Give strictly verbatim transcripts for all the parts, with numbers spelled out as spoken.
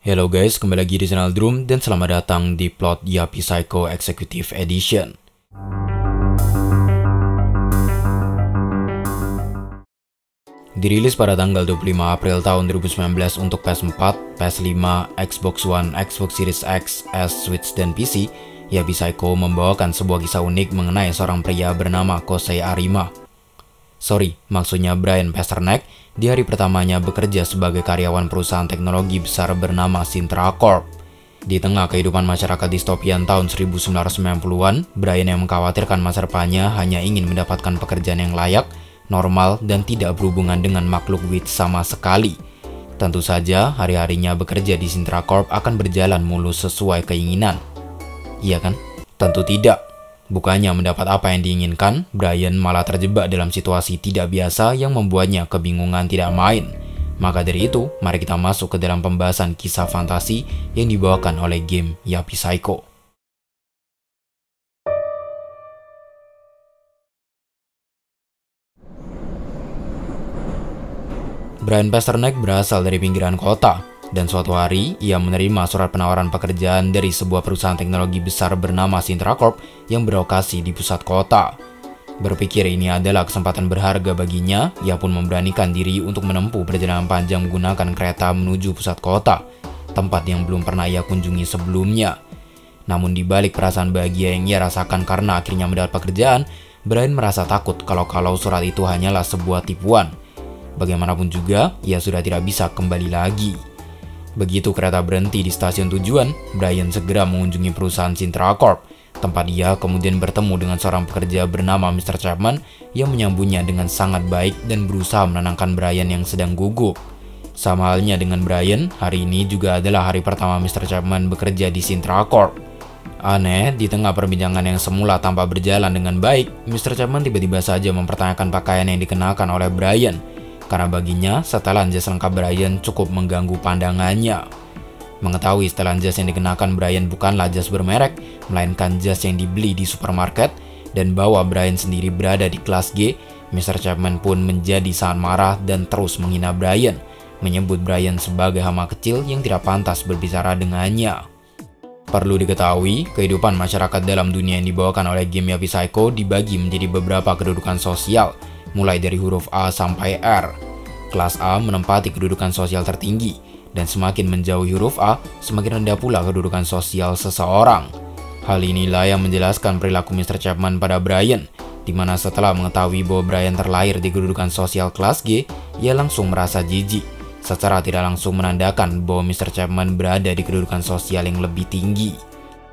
Hello guys, kembali lagi di channel Drum dan selamat datang di plot Yapi Psycho Executive Edition. Dirilis pada tanggal dua puluh lima April tahun dua ribu sembilan belas untuk P S empat, P S lima, Xbox One, Xbox Series X, S, Switch, dan P C, Yapi Psycho membawakan sebuah kisah unik mengenai seorang pria bernama Kosei Arima. Sorry, maksudnya Brian Pasternak, di hari pertamanya bekerja sebagai karyawan perusahaan teknologi besar bernama Sintra Corp. Di tengah kehidupan masyarakat distopian tahun seribu sembilan ratus sembilan puluhan, Brian yang mengkhawatirkan masa depannya hanya ingin mendapatkan pekerjaan yang layak, normal, dan tidak berhubungan dengan makhluk witch sama sekali. Tentu saja, hari-harinya bekerja di Sintra Corp akan berjalan mulus sesuai keinginan. Iya kan? Tentu tidak. Bukannya mendapat apa yang diinginkan, Brian malah terjebak dalam situasi tidak biasa yang membuatnya kebingungan tidak main. Maka dari itu, mari kita masuk ke dalam pembahasan kisah fantasi yang dibawakan oleh game Yapi Psycho. Brian Pasternak berasal dari pinggiran kota, dan suatu hari ia menerima surat penawaran pekerjaan dari sebuah perusahaan teknologi besar bernama Sintra Corp yang berlokasi di pusat kota. Berpikir ini adalah kesempatan berharga baginya, ia pun memberanikan diri untuk menempuh perjalanan panjang menggunakan kereta menuju pusat kota, tempat yang belum pernah ia kunjungi sebelumnya. Namun di balik perasaan bahagia yang ia rasakan karena akhirnya mendapat pekerjaan, Brian merasa takut kalau-kalau surat itu hanyalah sebuah tipuan. Bagaimanapun juga, ia sudah tidak bisa kembali lagi. Begitu kereta berhenti di stasiun tujuan, Brian segera mengunjungi perusahaan Sintra Corp. Tempat ia kemudian bertemu dengan seorang pekerja bernama mister Chapman yang menyambutnya dengan sangat baik dan berusaha menenangkan Brian yang sedang gugup. Sama halnya dengan Brian, hari ini juga adalah hari pertama mister Chapman bekerja di Sintra Corp. Aneh, di tengah perbincangan yang semula tampak berjalan dengan baik, mister Chapman tiba-tiba saja mempertanyakan pakaian yang dikenakan oleh Brian. Karena baginya, setelan jas lengkap Brian cukup mengganggu pandangannya. Mengetahui setelan jas yang dikenakan Brian bukanlah jas bermerek, melainkan jas yang dibeli di supermarket, dan bahwa Brian sendiri berada di kelas G, mister Chapman pun menjadi sangat marah dan terus menghina Brian, menyebut Brian sebagai hama kecil yang tidak pantas berbicara dengannya. Perlu diketahui, kehidupan masyarakat dalam dunia yang dibawakan oleh game Yapi Psycho dibagi menjadi beberapa kedudukan sosial, mulai dari huruf A sampai R. Kelas A menempati kedudukan sosial tertinggi, dan semakin menjauhi huruf A, semakin rendah pula kedudukan sosial seseorang. Hal inilah yang menjelaskan perilaku mister Chapman pada Brian, di mana setelah mengetahui bahwa Brian terlahir di kedudukan sosial kelas G, ia langsung merasa jijik, secara tidak langsung menandakan bahwa mister Chapman berada di kedudukan sosial yang lebih tinggi.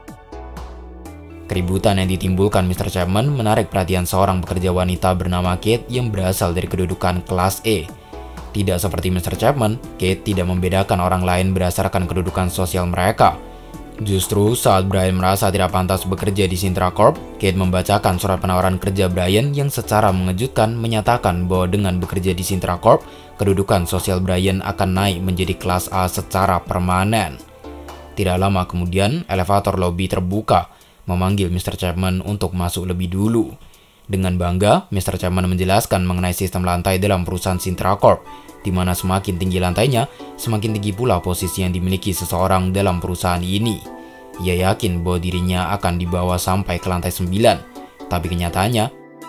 Keributan yang ditimbulkan mister Chapman menarik perhatian seorang pekerja wanita bernama Kate yang berasal dari kedudukan kelas E. Tidak seperti mister Chapman, Kate tidak membedakan orang lain berdasarkan kedudukan sosial mereka. Justru saat Brian merasa tidak pantas bekerja di Sintra Corp, Kate membacakan surat penawaran kerja Brian yang secara mengejutkan menyatakan bahwa dengan bekerja di Sintra Corp, kedudukan sosial Brian akan naik menjadi kelas A secara permanen. Tidak lama kemudian, elevator lobi terbuka, memanggil mister Chapman untuk masuk lebih dulu. Dengan bangga, mister Chapman menjelaskan mengenai sistem lantai dalam perusahaan Sintra Corp, di mana semakin tinggi lantainya, semakin tinggi pula posisi yang dimiliki seseorang dalam perusahaan ini. Ia yakin bahwa dirinya akan dibawa sampai ke lantai sembilan, tapi kenyataannya,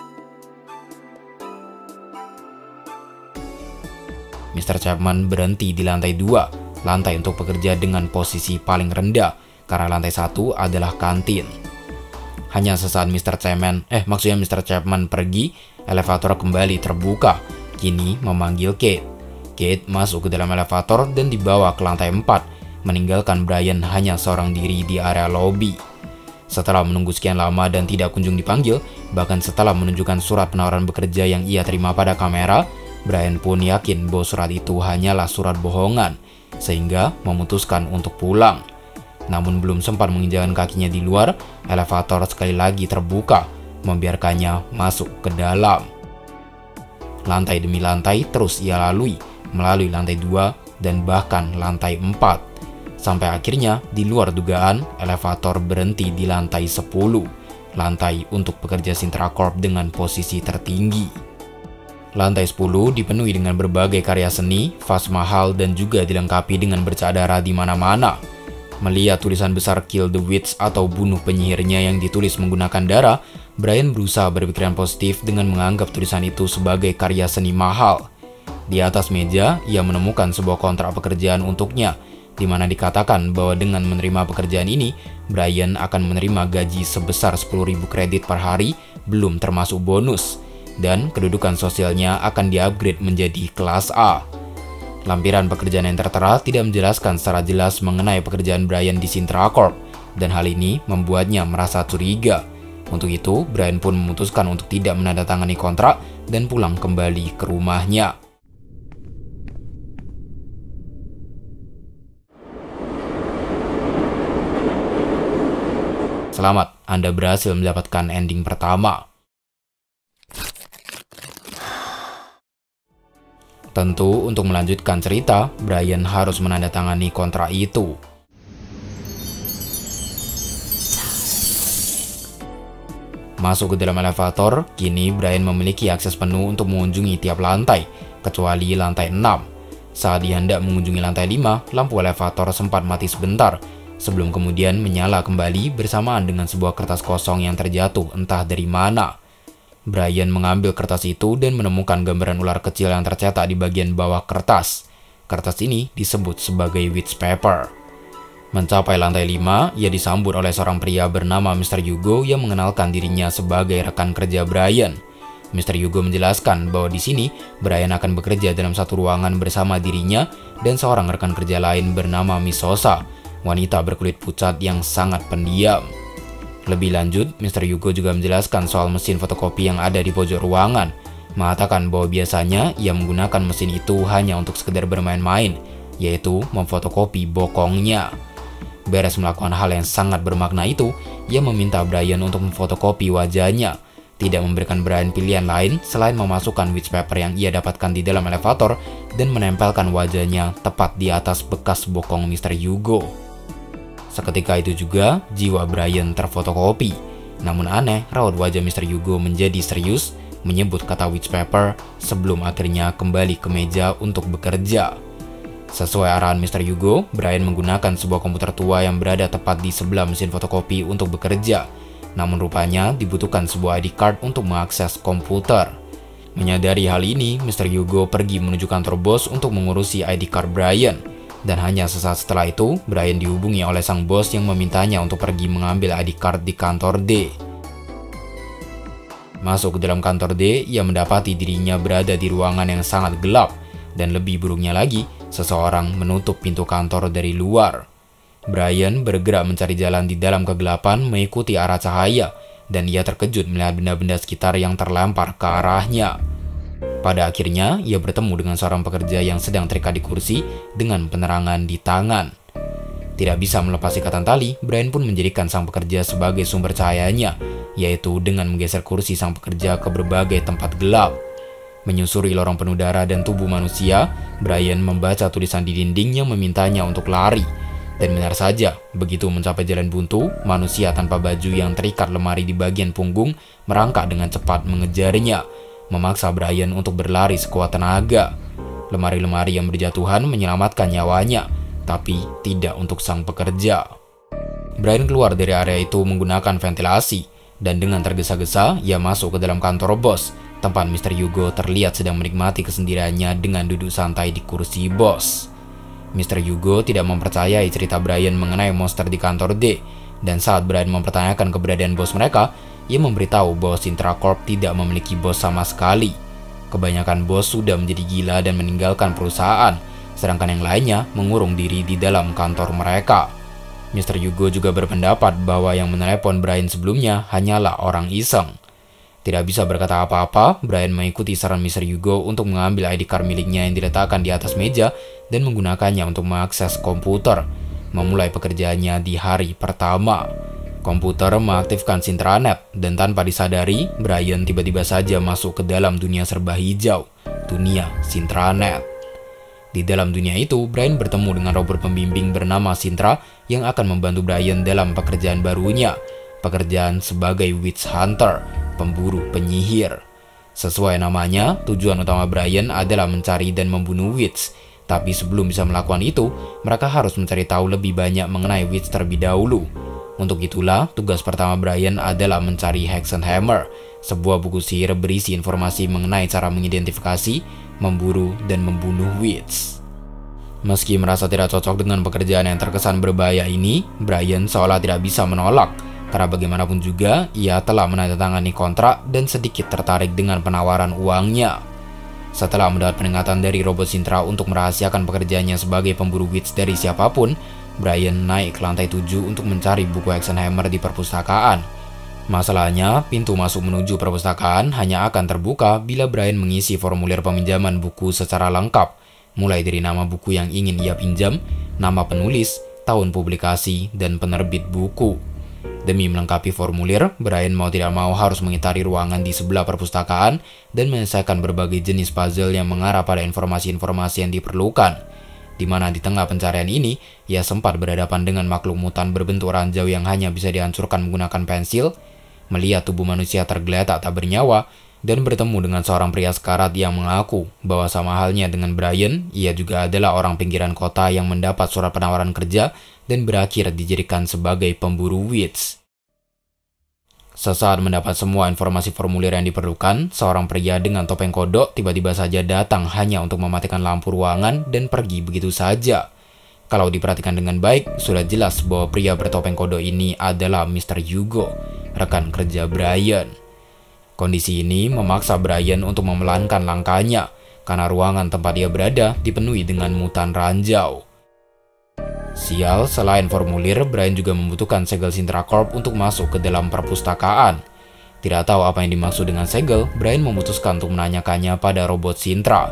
mister Chapman berhenti di lantai dua, lantai untuk bekerja dengan posisi paling rendah, karena lantai satu adalah kantin. Hanya sesaat mister Chapman, eh maksudnya mister Chapman pergi, elevator kembali terbuka, kini memanggil Kate. Kate masuk ke dalam elevator dan dibawa ke lantai empat, meninggalkan Brian hanya seorang diri di area lobi. Setelah menunggu sekian lama dan tidak kunjung dipanggil, bahkan setelah menunjukkan surat penawaran bekerja yang ia terima pada kamera, Brian pun yakin bahwa surat itu hanyalah surat bohongan, sehingga memutuskan untuk pulang. Namun belum sempat menginjakkan kakinya di luar, elevator sekali lagi terbuka, membiarkannya masuk ke dalam. Lantai demi lantai terus ia lalui, melalui lantai dua dan bahkan lantai empat. Sampai akhirnya, di luar dugaan, elevator berhenti di lantai sepuluh, lantai untuk pekerja Sintra Corp dengan posisi tertinggi. Lantai sepuluh dipenuhi dengan berbagai karya seni, vas mahal, dan juga dilengkapi dengan bercak darah di mana-mana. Melihat tulisan besar Kill the Witch atau bunuh penyihirnya yang ditulis menggunakan darah, Brian berusaha berpikiran positif dengan menganggap tulisan itu sebagai karya seni mahal. Di atas meja, ia menemukan sebuah kontrak pekerjaan untuknya, di mana dikatakan bahwa dengan menerima pekerjaan ini, Brian akan menerima gaji sebesar sepuluh ribu kredit per hari, belum termasuk bonus, dan kedudukan sosialnya akan di-upgrade menjadi kelas A. Lampiran pekerjaan yang tertera tidak menjelaskan secara jelas mengenai pekerjaan Brian di Sintra Corp, dan hal ini membuatnya merasa curiga. Untuk itu, Brian pun memutuskan untuk tidak menandatangani kontrak dan pulang kembali ke rumahnya. Selamat, Anda berhasil mendapatkan ending pertama. Tentu untuk melanjutkan cerita, Brian harus menandatangani kontrak itu. Masuk ke dalam elevator, kini Brian memiliki akses penuh untuk mengunjungi tiap lantai, kecuali lantai enam. Saat dia hendak mengunjungi lantai lima, lampu elevator sempat mati sebentar, sebelum kemudian menyala kembali bersamaan dengan sebuah kertas kosong yang terjatuh entah dari mana. Brian mengambil kertas itu dan menemukan gambaran ular kecil yang tercetak di bagian bawah kertas. Kertas ini disebut sebagai witch paper. Mencapai lantai lima, ia disambut oleh seorang pria bernama mister Hugo yang mengenalkan dirinya sebagai rekan kerja Brian. mister Hugo menjelaskan bahwa di sini Brian akan bekerja dalam satu ruangan bersama dirinya dan seorang rekan kerja lain bernama Miss Sosa, wanita berkulit pucat yang sangat pendiam. Lebih lanjut, mister Hugo juga menjelaskan soal mesin fotokopi yang ada di pojok ruangan, mengatakan bahwa biasanya ia menggunakan mesin itu hanya untuk sekedar bermain-main, yaitu memfotokopi bokongnya. Beres melakukan hal yang sangat bermakna itu, ia meminta Brian untuk memfotokopi wajahnya, tidak memberikan Brian pilihan lain selain memasukkan witch paper yang ia dapatkan di dalam elevator dan menempelkan wajahnya tepat di atas bekas bokong mister Hugo. Seketika itu juga, jiwa Brian terfotokopi. Namun aneh, raut wajah mister Hugo menjadi serius, menyebut kata witch paper sebelum akhirnya kembali ke meja untuk bekerja. Sesuai arahan mister Hugo, Brian menggunakan sebuah komputer tua yang berada tepat di sebelah mesin fotokopi untuk bekerja. Namun rupanya dibutuhkan sebuah I D card untuk mengakses komputer. Menyadari hal ini, mister Hugo pergi menuju kantor bos untuk mengurusi I D card Brian. Dan hanya sesaat setelah itu, Brian dihubungi oleh sang bos yang memintanya untuk pergi mengambil I D card di kantor D. Masuk ke dalam kantor D, ia mendapati dirinya berada di ruangan yang sangat gelap, dan lebih buruknya lagi, seseorang menutup pintu kantor dari luar. Brian bergerak mencari jalan di dalam kegelapan mengikuti arah cahaya, dan ia terkejut melihat benda-benda sekitar yang terlempar ke arahnya. Pada akhirnya, ia bertemu dengan seorang pekerja yang sedang terikat di kursi dengan penerangan di tangan. Tidak bisa melepas ikatan tali, Brian pun menjadikan sang pekerja sebagai sumber cahayanya, yaitu dengan menggeser kursi sang pekerja ke berbagai tempat gelap. Menyusuri lorong penuh darah dan tubuh manusia, Brian membaca tulisan di dinding yang memintanya untuk lari. Dan benar saja, begitu mencapai jalan buntu, manusia tanpa baju yang terikat lemari di bagian punggung merangkak dengan cepat mengejarnya, memaksa Brian untuk berlari sekuat tenaga. Lemari-lemari yang berjatuhan menyelamatkan nyawanya, tapi tidak untuk sang pekerja. Brian keluar dari area itu menggunakan ventilasi, dan dengan tergesa-gesa ia masuk ke dalam kantor bos, tempat mister Hugo terlihat sedang menikmati kesendiriannya dengan duduk santai di kursi bos. mister Hugo tidak mempercayai cerita Brian mengenai monster di kantor D, dan saat Brian mempertanyakan keberadaan bos mereka, ia memberitahu bahwa Sintra Corp tidak memiliki bos sama sekali. Kebanyakan bos sudah menjadi gila dan meninggalkan perusahaan, sedangkan yang lainnya mengurung diri di dalam kantor mereka. mister Hugo juga berpendapat bahwa yang menelepon Brian sebelumnya hanyalah orang iseng. Tidak bisa berkata apa-apa, Brian mengikuti saran mister Hugo untuk mengambil I D card miliknya yang diletakkan di atas meja dan menggunakannya untuk mengakses komputer, memulai pekerjaannya di hari pertama. Komputer mengaktifkan Sintranet, dan tanpa disadari, Brian tiba-tiba saja masuk ke dalam dunia serba hijau, dunia Sintranet. Di dalam dunia itu, Brian bertemu dengan robot pembimbing bernama Sintra yang akan membantu Brian dalam pekerjaan barunya, pekerjaan sebagai witch hunter, pemburu penyihir. Sesuai namanya, tujuan utama Brian adalah mencari dan membunuh Witch. Tapi sebelum bisa melakukan itu, mereka harus mencari tahu lebih banyak mengenai Witch terlebih dahulu. Untuk itulah, tugas pertama Brian adalah mencari Hexenhammer, sebuah buku sihir berisi informasi mengenai cara mengidentifikasi, memburu, dan membunuh Witch. Meski merasa tidak cocok dengan pekerjaan yang terkesan berbahaya ini, Brian seolah tidak bisa menolak. Karena bagaimanapun juga, ia telah menandatangani kontrak dan sedikit tertarik dengan penawaran uangnya. Setelah mendapat peringatan dari robot Sintra untuk merahasiakan pekerjaannya sebagai pemburu Witch dari siapapun, Brian naik ke lantai tujuh untuk mencari buku Hexenhammer di perpustakaan. Masalahnya, pintu masuk menuju perpustakaan hanya akan terbuka bila Brian mengisi formulir peminjaman buku secara lengkap, mulai dari nama buku yang ingin ia pinjam, nama penulis, tahun publikasi, dan penerbit buku. Demi melengkapi formulir, Brian mau tidak mau harus mengitari ruangan di sebelah perpustakaan dan menyelesaikan berbagai jenis puzzle yang mengarah pada informasi-informasi yang diperlukan. Di mana di tengah pencarian ini, ia sempat berhadapan dengan makhluk mutan berbentuk ranjau yang hanya bisa dihancurkan menggunakan pensil, melihat tubuh manusia tergeletak tak bernyawa, dan bertemu dengan seorang pria sekarat yang mengaku bahwa sama halnya dengan Brian, ia juga adalah orang pinggiran kota yang mendapat surat penawaran kerja dan berakhir dijadikan sebagai pemburu Witch. Sesaat mendapat semua informasi formulir yang diperlukan, seorang pria dengan topeng kodok tiba-tiba saja datang hanya untuk mematikan lampu ruangan dan pergi begitu saja. Kalau diperhatikan dengan baik, sudah jelas bahwa pria bertopeng kodok ini adalah mister Hugo, rekan kerja Brian. Kondisi ini memaksa Brian untuk memelankan langkahnya, karena ruangan tempat dia berada dipenuhi dengan mutan ranjau. Sial, selain formulir, Brian juga membutuhkan segel Sintra Corp untuk masuk ke dalam perpustakaan. Tidak tahu apa yang dimaksud dengan segel, Brian memutuskan untuk menanyakannya pada robot Sintra.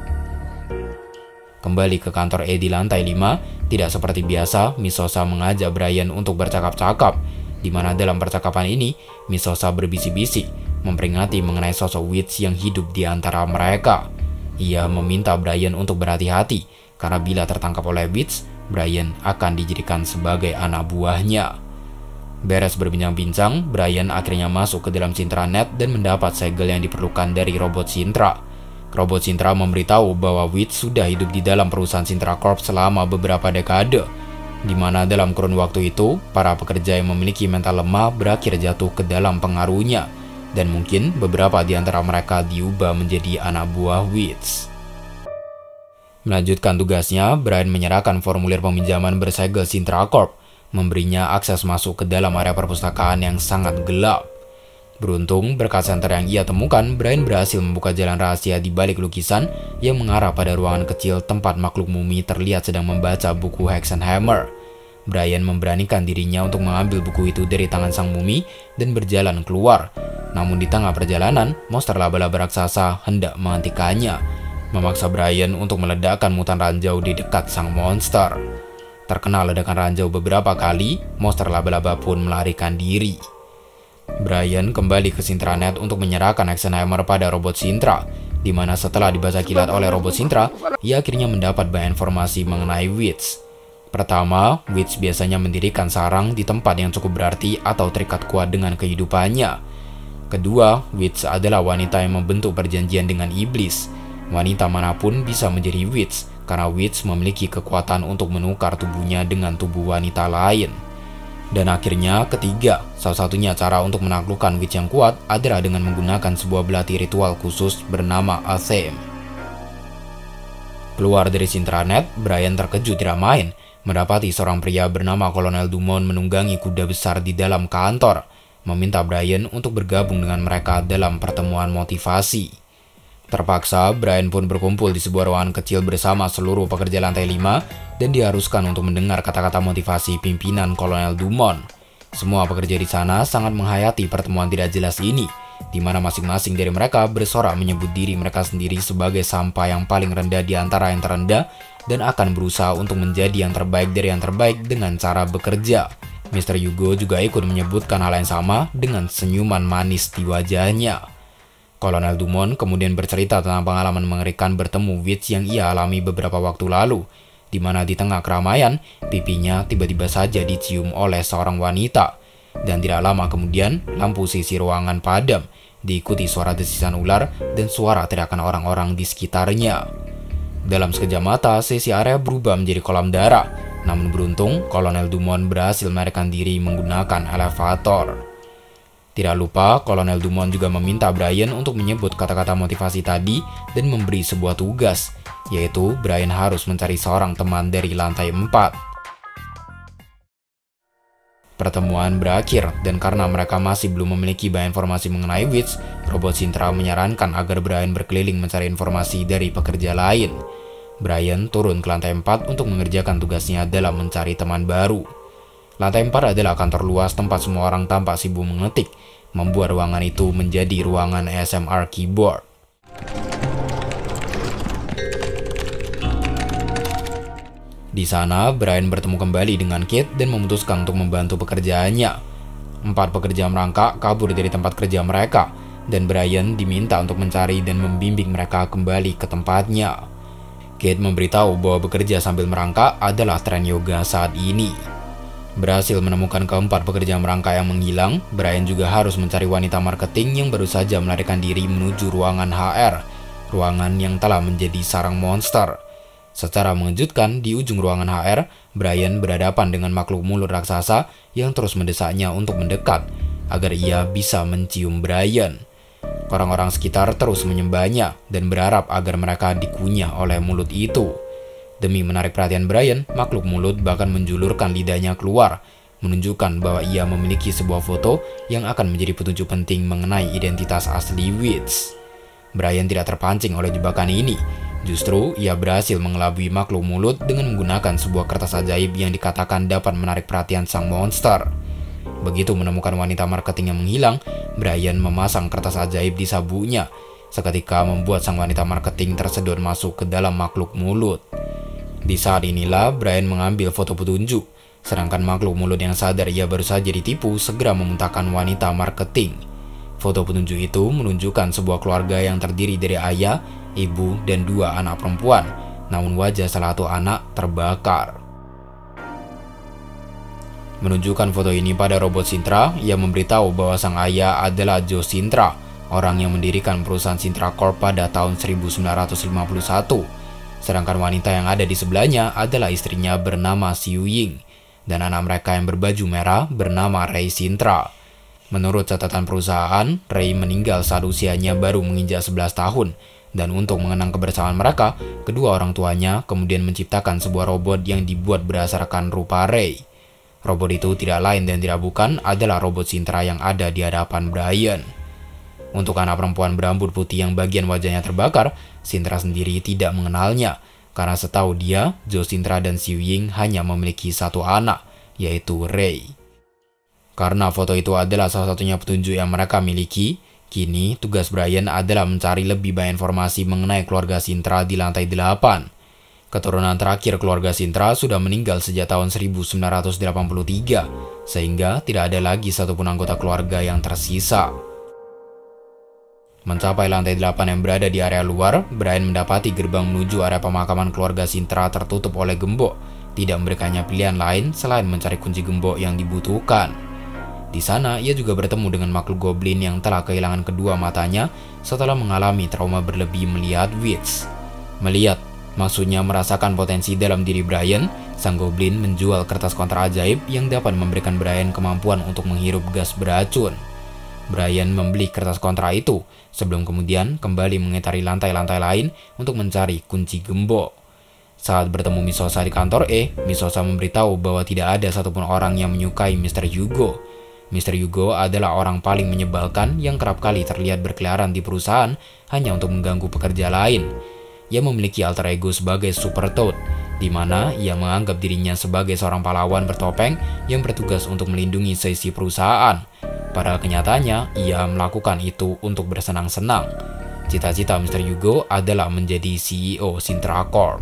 Kembali ke kantor E di lantai lima, tidak seperti biasa, Misosa mengajak Brian untuk bercakap-cakap, di mana dalam percakapan ini, Misosa berbisik-bisik, memperingati mengenai sosok Witch yang hidup di antara mereka. Ia meminta Brian untuk berhati-hati, karena bila tertangkap oleh Witch, Brian akan dijadikan sebagai anak buahnya. Beres berbincang-bincang, Brian akhirnya masuk ke dalam Sintranet dan mendapat segel yang diperlukan dari robot Sintra. Robot Sintra memberitahu bahwa Witch sudah hidup di dalam perusahaan Sintra Corp selama beberapa dekade, di mana dalam kurun waktu itu, para pekerja yang memiliki mental lemah berakhir jatuh ke dalam pengaruhnya, dan mungkin beberapa di antara mereka diubah menjadi anak buah Witch. Melanjutkan tugasnya, Brian menyerahkan formulir peminjaman bersegel Sintra Corp, memberinya akses masuk ke dalam area perpustakaan yang sangat gelap. Beruntung, berkat senter yang ia temukan, Brian berhasil membuka jalan rahasia di balik lukisan yang mengarah pada ruangan kecil tempat makhluk mumi terlihat sedang membaca buku Hexenhammer. Brian memberanikan dirinya untuk mengambil buku itu dari tangan sang mumi dan berjalan keluar. Namun di tengah perjalanan, monster laba-laba raksasa hendak menghentikannya, memaksa Brian untuk meledakkan mutan ranjau di dekat sang monster. Terkena ledakan ranjau beberapa kali, monster laba-laba pun melarikan diri. Brian kembali ke Sintranet untuk menyerahkan Hexenhammer pada robot Sintra, di mana setelah dibaca kilat oleh robot Sintra, ia akhirnya mendapat banyak informasi mengenai Witch. Pertama, Witch biasanya mendirikan sarang di tempat yang cukup berarti atau terikat kuat dengan kehidupannya. Kedua, Witch adalah wanita yang membentuk perjanjian dengan iblis. Wanita manapun bisa menjadi Witch, karena Witch memiliki kekuatan untuk menukar tubuhnya dengan tubuh wanita lain. Dan akhirnya, ketiga, salah satunya cara untuk menaklukkan Witch yang kuat adalah dengan menggunakan sebuah belati ritual khusus bernama Athem. Keluar dari Sintranet, Brian terkejut tidak main, mendapati seorang pria bernama Kolonel Dumont menunggangi kuda besar di dalam kantor, meminta Brian untuk bergabung dengan mereka dalam pertemuan motivasi. Terpaksa, Brian pun berkumpul di sebuah ruangan kecil bersama seluruh pekerja lantai lima dan diharuskan untuk mendengar kata-kata motivasi pimpinan Kolonel Dumont. Semua pekerja di sana sangat menghayati pertemuan tidak jelas ini, di mana masing-masing dari mereka bersorak menyebut diri mereka sendiri sebagai sampah yang paling rendah di antara yang terendah dan akan berusaha untuk menjadi yang terbaik dari yang terbaik dengan cara bekerja. mister Hugo juga ikut menyebutkan hal yang sama dengan senyuman manis di wajahnya. Kolonel Dumont kemudian bercerita tentang pengalaman mengerikan bertemu Witch yang ia alami beberapa waktu lalu, di mana di tengah keramaian, pipinya tiba-tiba saja dicium oleh seorang wanita. Dan tidak lama kemudian, lampu sisi ruangan padam, diikuti suara desisan ular dan suara teriakan orang-orang di sekitarnya. Dalam sekejap mata, sesi area berubah menjadi kolam darah. Namun beruntung, Kolonel Dumont berhasil melarikan diri menggunakan elevator. Tidak lupa, Kolonel Dumont juga meminta Brian untuk menyebut kata-kata motivasi tadi dan memberi sebuah tugas, yaitu Brian harus mencari seorang teman dari lantai empat. Pertemuan berakhir, dan karena mereka masih belum memiliki banyak informasi mengenai Witch, robot Sintra menyarankan agar Brian berkeliling mencari informasi dari pekerja lain. Brian turun ke lantai empat untuk mengerjakan tugasnya dalam mencari teman baru. Lantai empat adalah kantor luas tempat semua orang tampak sibuk mengetik, membuat ruangan itu menjadi ruangan A S M R keyboard. Di sana, Brian bertemu kembali dengan Kate dan memutuskan untuk membantu pekerjaannya. Empat pekerja merangkak kabur dari tempat kerja mereka, dan Brian diminta untuk mencari dan membimbing mereka kembali ke tempatnya. Kate memberitahu bahwa bekerja sambil merangkak adalah tren yoga saat ini. Berhasil menemukan keempat pekerja merangkak yang menghilang, Brian juga harus mencari wanita marketing yang baru saja melarikan diri menuju ruangan H R, ruangan yang telah menjadi sarang monster. Secara mengejutkan, di ujung ruangan H R, Brian berhadapan dengan makhluk mulut raksasa yang terus mendesaknya untuk mendekat, agar ia bisa mencium Brian. Orang-orang sekitar terus menyembahnya dan berharap agar mereka dikunyah oleh mulut itu. Demi menarik perhatian Brian, makhluk mulut bahkan menjulurkan lidahnya keluar, menunjukkan bahwa ia memiliki sebuah foto yang akan menjadi petunjuk penting mengenai identitas asli Witch. Brian tidak terpancing oleh jebakan ini. Justru, ia berhasil mengelabui makhluk mulut dengan menggunakan sebuah kertas ajaib yang dikatakan dapat menarik perhatian sang monster. Begitu menemukan wanita marketing yang menghilang, Brian memasang kertas ajaib di sabuknya, seketika membuat sang wanita marketing tersedot masuk ke dalam makhluk mulut. Di saat inilah, Brian mengambil foto petunjuk, sedangkan makhluk mulut yang sadar ia baru saja ditipu segera memuntahkan wanita marketing. Foto petunjuk itu menunjukkan sebuah keluarga yang terdiri dari ayah, ibu, dan dua anak perempuan, namun wajah salah satu anak terbakar. Menunjukkan foto ini pada robot Sintra, ia memberitahu bahwa sang ayah adalah Joe Sintra, orang yang mendirikan perusahaan Sintra Corp pada tahun seribu sembilan ratus lima puluh satu. Sedangkan wanita yang ada di sebelahnya adalah istrinya bernama Xiu Ying, dan anak mereka yang berbaju merah bernama Ray Sintra. Menurut catatan perusahaan, Ray meninggal saat usianya baru menginjak sebelas tahun, dan untuk mengenang kebersamaan mereka, kedua orang tuanya kemudian menciptakan sebuah robot yang dibuat berdasarkan rupa Ray. Robot itu tidak lain dan tidak bukan adalah robot Sintra yang ada di hadapan Brian. Untuk anak perempuan berambut putih yang bagian wajahnya terbakar, Sintra sendiri tidak mengenalnya, karena setahu dia, Joe Sintra dan Xiu Ying hanya memiliki satu anak, yaitu Ray. Karena foto itu adalah salah satunya petunjuk yang mereka miliki, kini tugas Brian adalah mencari lebih banyak informasi mengenai keluarga Sintra di lantai delapan. Keturunan terakhir keluarga Sintra sudah meninggal sejak tahun seribu sembilan ratus delapan puluh tiga, sehingga tidak ada lagi satupun anggota keluarga yang tersisa. Mencapai lantai delapan yang berada di area luar, Brian mendapati gerbang menuju area pemakaman keluarga Sintra tertutup oleh gembok, tidak memberikannya pilihan lain selain mencari kunci gembok yang dibutuhkan. Di sana, ia juga bertemu dengan makhluk goblin yang telah kehilangan kedua matanya setelah mengalami trauma berlebih melihat Witch. Melihat, maksudnya merasakan potensi dalam diri Brian, sang goblin menjual kertas kontrak ajaib yang dapat memberikan Brian kemampuan untuk menghirup gas beracun. Brian membeli kertas kontrak itu, sebelum kemudian kembali mengitari lantai-lantai lain untuk mencari kunci gembok. Saat bertemu Misosa di kantor E, Misosa memberitahu bahwa tidak ada satupun orang yang menyukai mister Hugo. mister Hugo adalah orang paling menyebalkan yang kerap kali terlihat berkeliaran di perusahaan hanya untuk mengganggu pekerja lain. Ia memiliki alter ego sebagai Super Toad, di mana ia menganggap dirinya sebagai seorang pahlawan bertopeng yang bertugas untuk melindungi seisi perusahaan. Padahal kenyataannya, ia melakukan itu untuk bersenang-senang. Cita-cita mister Hugo adalah menjadi C E O Sintra Corp.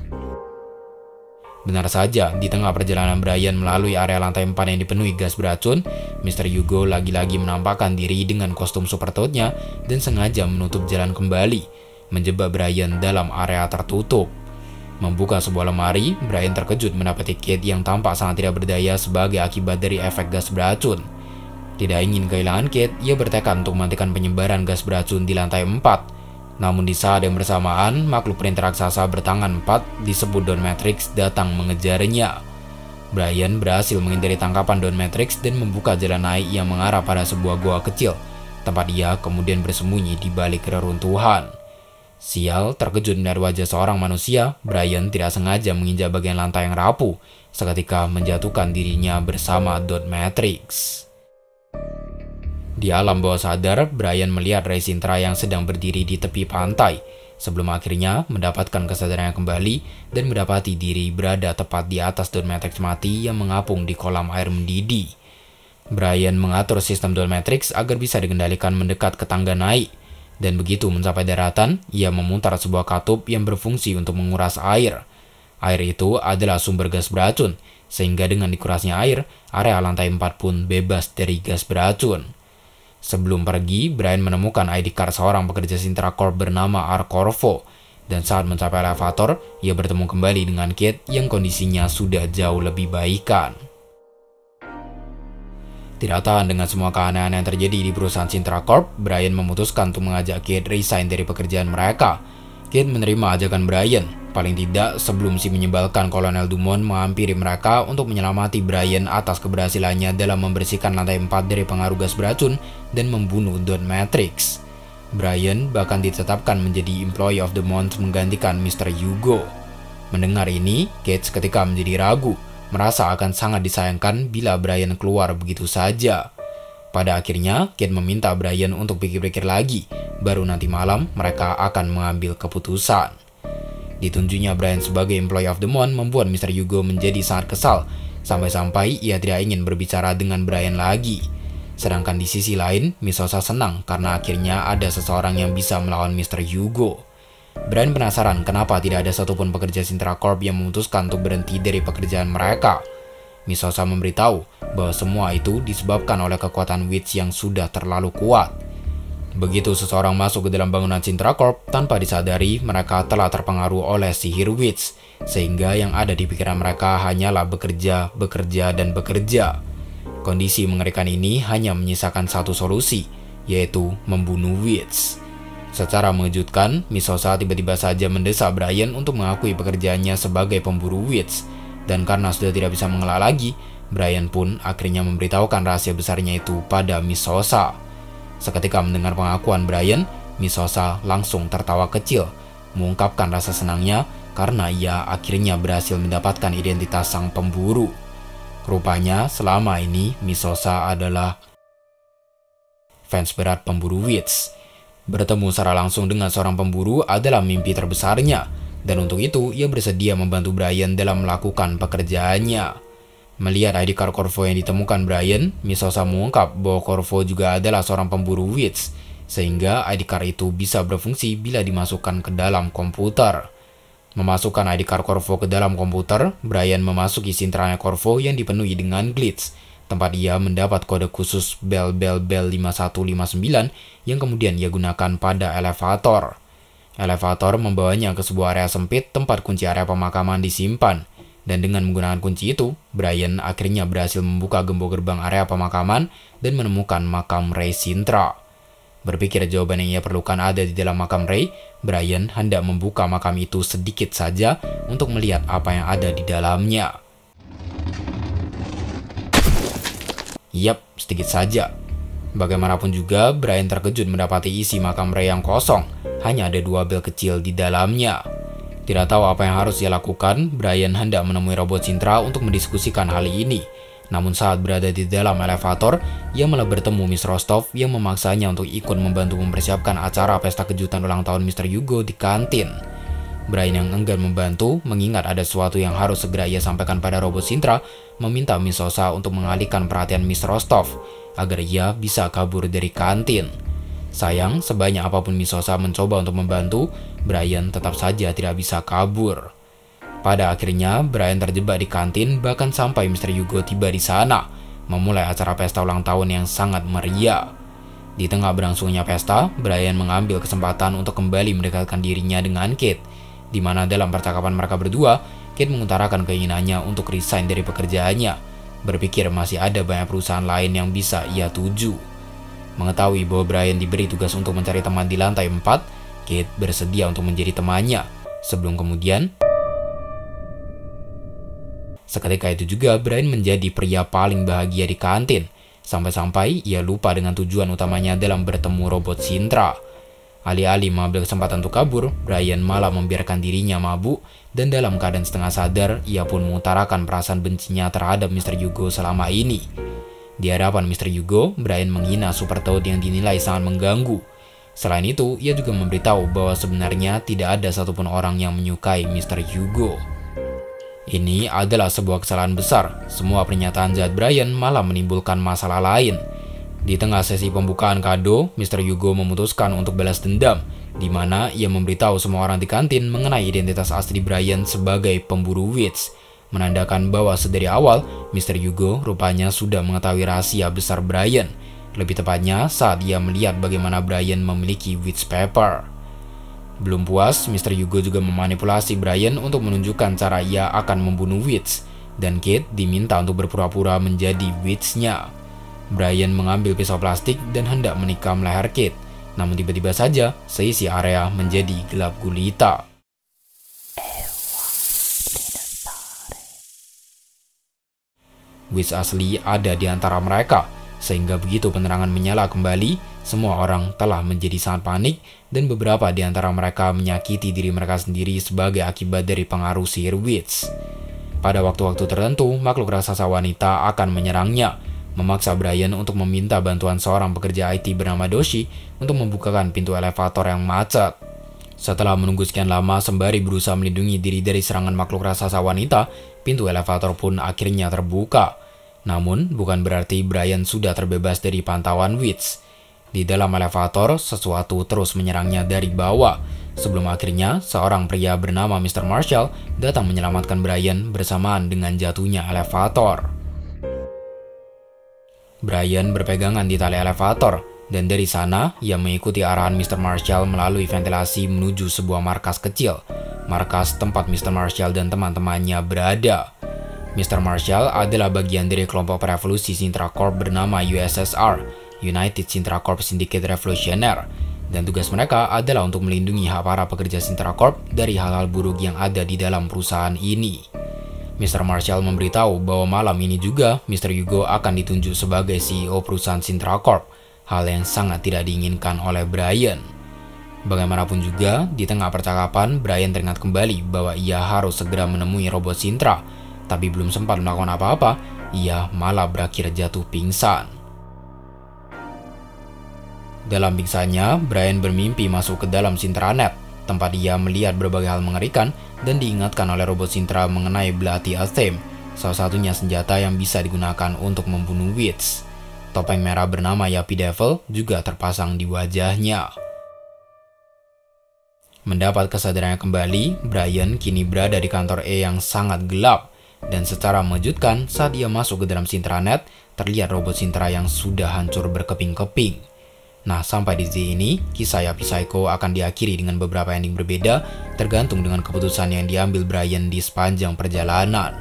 Benar saja, di tengah perjalanan Brian melalui area lantai empat yang dipenuhi gas beracun, mister Hugo lagi-lagi menampakkan diri dengan kostum Super Toad-nya dan sengaja menutup jalan kembali, menjebak Brian dalam area tertutup. Membuka sebuah lemari, Brian terkejut mendapati Kate yang tampak sangat tidak berdaya sebagai akibat dari efek gas beracun. Tidak ingin kehilangan Kate, ia bertekad untuk menghentikan penyebaran gas beracun di lantai empat. Namun di saat yang bersamaan, makhluk perintai raksasa bertangan empat disebut Don Matrix datang mengejarnya. Brian berhasil menghindari tangkapan Don Matrix dan membuka jalan naik yang mengarah pada sebuah goa kecil, tempat ia kemudian bersembunyi di balik reruntuhan. Sial, terkejut melihat wajah seorang manusia, Brian tidak sengaja menginjak bagian lantai yang rapuh, seketika menjatuhkan dirinya bersama Don Matrix. Di alam bawah sadar, Brian melihat Rey Sintra yang sedang berdiri di tepi pantai, sebelum akhirnya mendapatkan kesadarannya kembali dan mendapati diri berada tepat di atas Don Matrix mati yang mengapung di kolam air mendidih. Brian mengatur sistem Don Matrix agar bisa dikendalikan mendekat ke tangga naik, dan begitu mencapai daratan, ia memutar sebuah katup yang berfungsi untuk menguras air. Air itu adalah sumber gas beracun, sehingga dengan dikurasnya air, area lantai empat pun bebas dari gas beracun. Sebelum pergi, Brian menemukan I D card seorang pekerja Sintra Corp bernama R. Corvo, dan saat mencapai elevator, ia bertemu kembali dengan Kate yang kondisinya sudah jauh lebih baikan. Tidak tahan dengan semua keanehan yang terjadi di perusahaan Sintra Corp, Brian memutuskan untuk mengajak Kate resign dari pekerjaan mereka. Kate menerima ajakan Brian, paling tidak sebelum si menyebalkan Kolonel Dumont menghampiri mereka untuk menyelamati Brian atas keberhasilannya dalam membersihkan lantai empat dari pengaruh gas beracun dan membunuh Don Matrix. Brian bahkan ditetapkan menjadi Employee of the Month menggantikan mister Hugo. Mendengar ini, Kate seketika menjadi ragu, merasa akan sangat disayangkan bila Brian keluar begitu saja. Pada akhirnya, Kate meminta Brian untuk pikir-pikir lagi, baru nanti malam mereka akan mengambil keputusan. Ditunjuknya Brian sebagai Employee of the Month membuat mister Hugo menjadi sangat kesal, sampai-sampai ia tidak ingin berbicara dengan Brian lagi. Sedangkan di sisi lain, Misosa senang karena akhirnya ada seseorang yang bisa melawan mister Hugo. Brian penasaran kenapa tidak ada satupun pekerja Sintra Corp yang memutuskan untuk berhenti dari pekerjaan mereka. Misosa memberitahu bahwa semua itu disebabkan oleh kekuatan Witch yang sudah terlalu kuat. Begitu seseorang masuk ke dalam bangunan Sintra Corp, tanpa disadari mereka telah terpengaruh oleh sihir Witch, sehingga yang ada di pikiran mereka hanyalah bekerja, bekerja, dan bekerja. Kondisi mengerikan ini hanya menyisakan satu solusi, yaitu membunuh Witch. Secara mengejutkan, Misosa tiba-tiba saja mendesak Brian untuk mengakui pekerjaannya sebagai pemburu Witch, dan karena sudah tidak bisa mengelak lagi, Brian pun akhirnya memberitahukan rahasia besarnya itu pada Misosa. Seketika mendengar pengakuan Brian, Misosa langsung tertawa kecil, mengungkapkan rasa senangnya karena ia akhirnya berhasil mendapatkan identitas sang pemburu. Rupanya selama ini Misosa adalah fans berat pemburu Witch. Bertemu secara langsung dengan seorang pemburu adalah mimpi terbesarnya, dan untuk itu ia bersedia membantu Brian dalam melakukan pekerjaannya. Melihat I D card Corvo yang ditemukan Brian, Misosa mengungkap bahwa Corvo juga adalah seorang pemburu Witch, sehingga I D card itu bisa berfungsi bila dimasukkan ke dalam komputer. Memasukkan I D card Corvo ke dalam komputer, Brian memasuki sintranya Corvo yang dipenuhi dengan glitch, tempat ia mendapat kode khusus Bell Bell Bell lima satu lima sembilan yang kemudian ia gunakan pada elevator. Elevator membawanya ke sebuah area sempit tempat kunci area pemakaman disimpan. Dan dengan menggunakan kunci itu, Brian akhirnya berhasil membuka gembok gerbang area pemakaman dan menemukan makam Rey Sintra. Berpikir jawaban yang ia perlukan ada di dalam makam Rey, Brian hendak membuka makam itu sedikit saja untuk melihat apa yang ada di dalamnya. Yap, sedikit saja. Bagaimanapun juga, Brian terkejut mendapati isi makam Rey yang kosong, hanya ada dua bel kecil di dalamnya. Tidak tahu apa yang harus ia lakukan, Brian hendak menemui robot Sintra untuk mendiskusikan hal ini. Namun saat berada di dalam elevator, ia malah bertemu Miss Rostov yang memaksanya untuk ikut membantu mempersiapkan acara pesta kejutan ulang tahun mister Hugo di kantin. Brian yang enggan membantu, mengingat ada sesuatu yang harus segera ia sampaikan pada robot Sintra, meminta Misosa untuk mengalihkan perhatian Miss Rostov, agar ia bisa kabur dari kantin. Sayang, sebanyak apapun Misosa mencoba untuk membantu, Brian tetap saja tidak bisa kabur. Pada akhirnya, Brian terjebak di kantin bahkan sampai mister Hugo tiba di sana, memulai acara pesta ulang tahun yang sangat meriah. Di tengah berlangsungnya pesta, Brian mengambil kesempatan untuk kembali mendekatkan dirinya dengan Kate, di mana dalam percakapan mereka berdua, Kate mengutarakan keinginannya untuk resign dari pekerjaannya, berpikir masih ada banyak perusahaan lain yang bisa ia tuju. Mengetahui bahwa Brian diberi tugas untuk mencari teman di lantai empat, Kate bersedia untuk menjadi temannya. Sebelum kemudian, seketika itu juga Brian menjadi pria paling bahagia di kantin, sampai-sampai ia lupa dengan tujuan utamanya dalam bertemu robot Sintra. Alih-alih mengambil kesempatan untuk kabur, Brian malah membiarkan dirinya mabuk, dan dalam keadaan setengah sadar, ia pun mengutarakan perasaan bencinya terhadap mister Hugo selama ini. Di hadapan mister Hugo, Brian menghina Super Toad yang dinilai sangat mengganggu. Selain itu, ia juga memberitahu bahwa sebenarnya tidak ada satupun orang yang menyukai mister Hugo. Ini adalah sebuah kesalahan besar. Semua pernyataan jahat Brian malah menimbulkan masalah lain. Di tengah sesi pembukaan kado, mister Hugo memutuskan untuk balas dendam, di mana ia memberitahu semua orang di kantin mengenai identitas asli Brian sebagai pemburu witch, menandakan bahwa sedari awal, mister Hugo rupanya sudah mengetahui rahasia besar Brian, lebih tepatnya saat ia melihat bagaimana Brian memiliki witch paper. Belum puas, mister Hugo juga memanipulasi Brian untuk menunjukkan cara ia akan membunuh witch, dan Kate diminta untuk berpura-pura menjadi witch-nya. Brian mengambil pisau plastik dan hendak menikam leher Kate, namun tiba-tiba saja seisi area menjadi gelap gulita. Witch asli ada di antara mereka, sehingga begitu penerangan menyala kembali, semua orang telah menjadi sangat panik dan beberapa di antara mereka menyakiti diri mereka sendiri sebagai akibat dari pengaruh sihir witch. Pada waktu-waktu tertentu, makhluk raksasa wanita akan menyerangnya, memaksa Brian untuk meminta bantuan seorang pekerja I T bernama Doshi untuk membukakan pintu elevator yang macet. Setelah menunggu sekian lama sembari berusaha melindungi diri dari serangan makhluk raksasa wanita, pintu elevator pun akhirnya terbuka. Namun, bukan berarti Brian sudah terbebas dari pantauan witch. Di dalam elevator, sesuatu terus menyerangnya dari bawah, sebelum akhirnya seorang pria bernama mister Marshall datang menyelamatkan Brian bersamaan dengan jatuhnya elevator. Brian berpegangan di tali elevator, dan dari sana ia mengikuti arahan mister Marshall melalui ventilasi menuju sebuah markas kecil, markas tempat mister Marshall dan teman-temannya berada. mister Marshall adalah bagian dari kelompok revolusi Sintra Corp bernama U S S R, United Sintra Corp Syndicate Revolutionaire, dan tugas mereka adalah untuk melindungi hak para pekerja Sintra Corp dari hal-hal buruk yang ada di dalam perusahaan ini. mister Marshall memberitahu bahwa malam ini juga mister Hugo akan ditunjuk sebagai C E O perusahaan Sintra Corp, hal yang sangat tidak diinginkan oleh Brian. Bagaimanapun juga, di tengah percakapan, Brian teringat kembali bahwa ia harus segera menemui robot Sintra, tapi belum sempat melakukan apa-apa, ia malah berakhir jatuh pingsan. Dalam pingsannya, Brian bermimpi masuk ke dalam Sintranet, tempat ia melihat berbagai hal mengerikan dan diingatkan oleh robot Sintra mengenai Bloody Athame, salah satunya senjata yang bisa digunakan untuk membunuh witch. Topeng merah bernama Yappy Devil juga terpasang di wajahnya. Mendapat kesadarannya kembali, Brian kini berada di kantor E yang sangat gelap, dan secara mengejutkan saat ia masuk ke dalam Sintranet, terlihat robot Sintra yang sudah hancur berkeping-keping. Nah, sampai di sini, kisah Yappy Psycho akan diakhiri dengan beberapa ending berbeda, tergantung dengan keputusan yang diambil Brian di sepanjang perjalanan.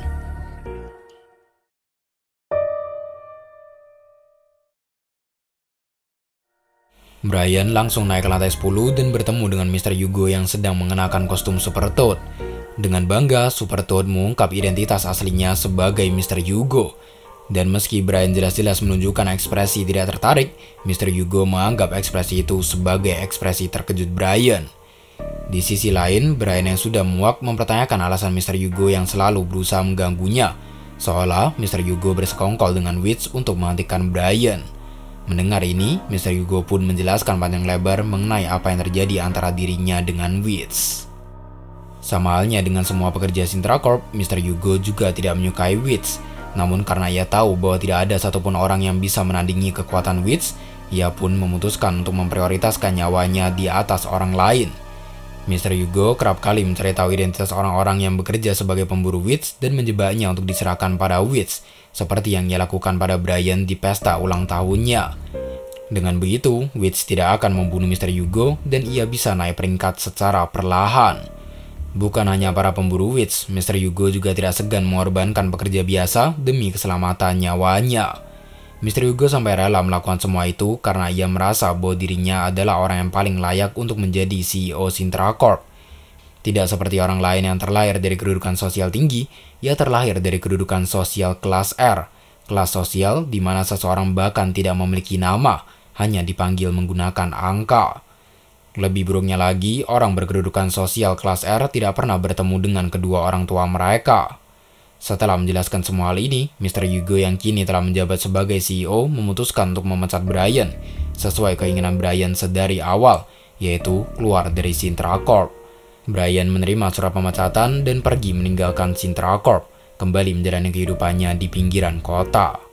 Brian langsung naik ke lantai sepuluh dan bertemu dengan mister Hugo yang sedang mengenakan kostum Super Toad. Dengan bangga, Super Toad mengungkap identitas aslinya sebagai mister Hugo. Dan meski Brian jelas-jelas menunjukkan ekspresi tidak tertarik, mister Hugo menganggap ekspresi itu sebagai ekspresi terkejut Brian. Di sisi lain, Brian yang sudah muak mempertanyakan alasan mister Hugo yang selalu berusaha mengganggunya, seolah mister Hugo bersekongkol dengan witch untuk menghentikan Brian. Mendengar ini, mister Hugo pun menjelaskan panjang lebar mengenai apa yang terjadi antara dirinya dengan witch. Sama halnya dengan semua pekerja Sintra Corp, mister Hugo juga tidak menyukai witch. Namun karena ia tahu bahwa tidak ada satupun orang yang bisa menandingi kekuatan witch, ia pun memutuskan untuk memprioritaskan nyawanya di atas orang lain. mister Hugo kerap kali mencari tahu identitas orang-orang yang bekerja sebagai pemburu witch dan menjebaknya untuk diserahkan pada witch, seperti yang ia lakukan pada Brian di pesta ulang tahunnya. Dengan begitu, witch tidak akan membunuh mister Hugo dan ia bisa naik peringkat secara perlahan. Bukan hanya para pemburu witch, mister Yugo juga tidak segan mengorbankan pekerja biasa demi keselamatan nyawanya. mister Yugo sampai rela melakukan semua itu karena ia merasa bahwa dirinya adalah orang yang paling layak untuk menjadi C E O Sintra Corp. Tidak seperti orang lain yang terlahir dari kedudukan sosial tinggi, ia terlahir dari kedudukan sosial kelas R, kelas sosial di mana seseorang bahkan tidak memiliki nama, hanya dipanggil menggunakan angka. Lebih buruknya lagi, orang berkedudukan sosial kelas R tidak pernah bertemu dengan kedua orang tua mereka. Setelah menjelaskan semua hal ini, mister Yugo yang kini telah menjabat sebagai C E O memutuskan untuk memecat Brian, sesuai keinginan Brian sedari awal, yaitu keluar dari Sintra Corp. Brian menerima surat pemecatan dan pergi meninggalkan Sintra Corp, kembali menjalani kehidupannya di pinggiran kota.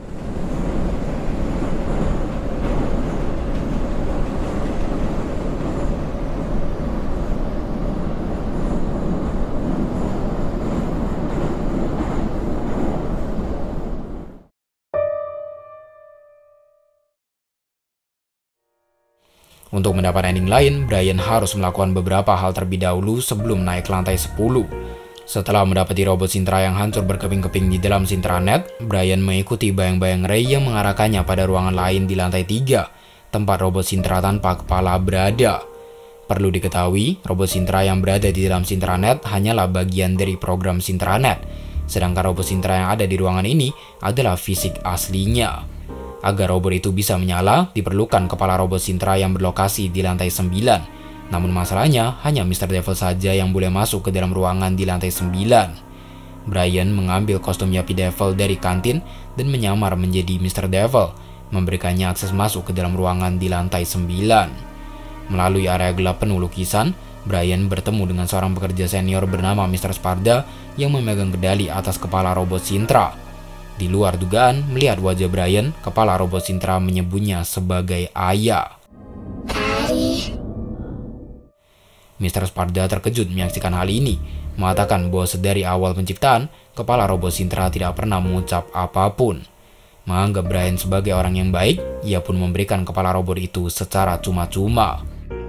Untuk mendapat ending lain, Brian harus melakukan beberapa hal terlebih dahulu sebelum naik ke lantai sepuluh. Setelah mendapati robot Sintra yang hancur berkeping-keping di dalam Sintranet, Brian mengikuti bayang-bayang Ray yang mengarahkannya pada ruangan lain di lantai tiga, tempat robot Sintra tanpa kepala berada. Perlu diketahui, robot Sintra yang berada di dalam Sintranet hanyalah bagian dari program Sintranet, sedangkan robot Sintra yang ada di ruangan ini adalah fisik aslinya. Agar robot itu bisa menyala, diperlukan kepala robot Sintra yang berlokasi di lantai sembilan. Namun masalahnya, hanya mister Devil saja yang boleh masuk ke dalam ruangan di lantai sembilan. Brian mengambil kostum Yappy Devil dari kantin dan menyamar menjadi mister Devil, memberikannya akses masuk ke dalam ruangan di lantai sembilan. Melalui area gelap penuh lukisan, Brian bertemu dengan seorang pekerja senior bernama mister Sparda yang memegang kendali atas kepala robot Sintra. Di luar dugaan, melihat wajah Brian, kepala robot Sintra menyebutnya sebagai ayah. mister Sparda terkejut menyaksikan hal ini, mengatakan bahwa sedari awal penciptaan, kepala robot Sintra tidak pernah mengucap apapun. Menganggap Brian sebagai orang yang baik, ia pun memberikan kepala robot itu secara cuma-cuma.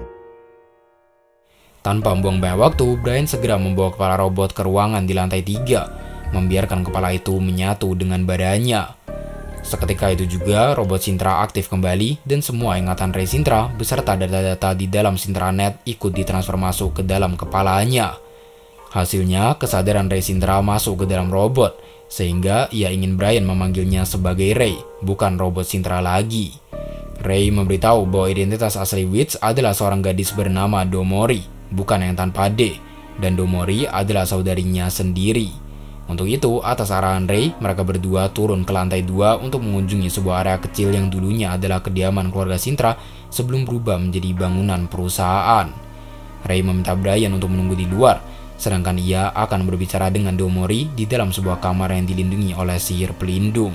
Tanpa membuang banyak waktu, Brian segera membawa kepala robot ke ruangan di lantai tiga, membiarkan kepala itu menyatu dengan badannya. Seketika itu juga, robot Sintra aktif kembali dan semua ingatan Ray Sintra beserta data-data di dalam Sintranet ikut ditransfer masuk ke dalam kepalanya. Hasilnya, kesadaran Ray Sintra masuk ke dalam robot, sehingga ia ingin Brian memanggilnya sebagai Ray, bukan robot Sintra lagi. Ray memberitahu bahwa identitas asli Witch adalah seorang gadis bernama Domori, bukan yang tanpa D, dan Domori adalah saudarinya sendiri. Untuk itu, atas arahan Ray, mereka berdua turun ke lantai dua untuk mengunjungi sebuah area kecil yang dulunya adalah kediaman keluarga Sintra sebelum berubah menjadi bangunan perusahaan. Ray meminta Brian untuk menunggu di luar, sedangkan ia akan berbicara dengan Domori di dalam sebuah kamar yang dilindungi oleh sihir pelindung.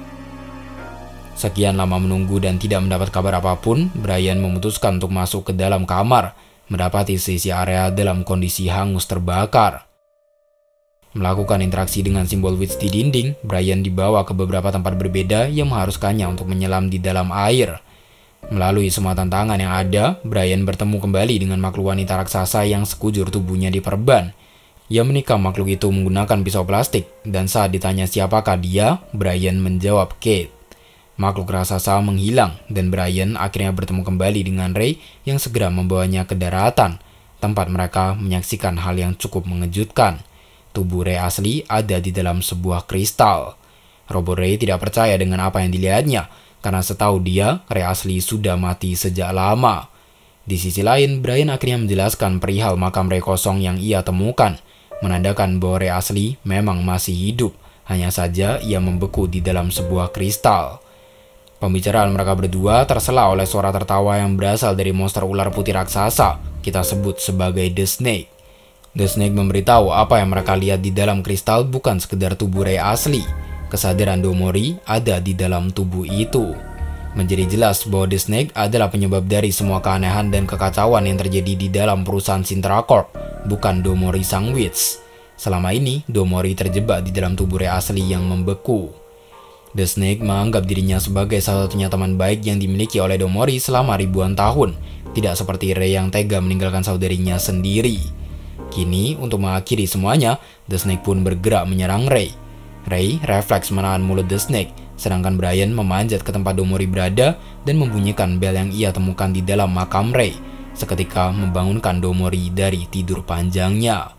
Sekian lama menunggu dan tidak mendapat kabar apapun, Brian memutuskan untuk masuk ke dalam kamar, mendapati sisi area dalam kondisi hangus terbakar. Melakukan interaksi dengan simbol witch di dinding, Brian dibawa ke beberapa tempat berbeda yang mengharuskannya untuk menyelam di dalam air. Melalui semua tantangan yang ada, Brian bertemu kembali dengan makhluk wanita raksasa yang sekujur tubuhnya diperban. Ia menikam makhluk itu menggunakan pisau plastik, dan saat ditanya siapakah dia, Brian menjawab Kate. Makhluk raksasa menghilang, dan Brian akhirnya bertemu kembali dengan Ray yang segera membawanya ke daratan, tempat mereka menyaksikan hal yang cukup mengejutkan. Tubuh Ray asli ada di dalam sebuah kristal. Robot Ray tidak percaya dengan apa yang dilihatnya, karena setahu dia, Ray asli sudah mati sejak lama. Di sisi lain, Brian akhirnya menjelaskan perihal makam Ray kosong yang ia temukan, menandakan bahwa Ray asli memang masih hidup, hanya saja ia membeku di dalam sebuah kristal. Pembicaraan mereka berdua tersela oleh suara tertawa yang berasal dari monster ular putih raksasa, kita sebut sebagai The Snake. The Snake memberitahu apa yang mereka lihat di dalam kristal bukan sekedar tubuh Ray asli. Kesadaran Domori ada di dalam tubuh itu. Menjadi jelas bahwa The Snake adalah penyebab dari semua keanehan dan kekacauan yang terjadi di dalam perusahaan Sintra Corp, bukan Domori sang witch. Selama ini, Domori terjebak di dalam tubuh Ray asli yang membeku. The Snake menganggap dirinya sebagai salah satunya teman baik yang dimiliki oleh Domori selama ribuan tahun, tidak seperti Ray yang tega meninggalkan saudarinya sendiri. Kini, untuk mengakhiri semuanya, The Snake pun bergerak menyerang Ray. Ray refleks menahan mulut The Snake, sedangkan Brian memanjat ke tempat Domori berada dan membunyikan bel yang ia temukan di dalam makam Ray, seketika membangunkan Domori dari tidur panjangnya.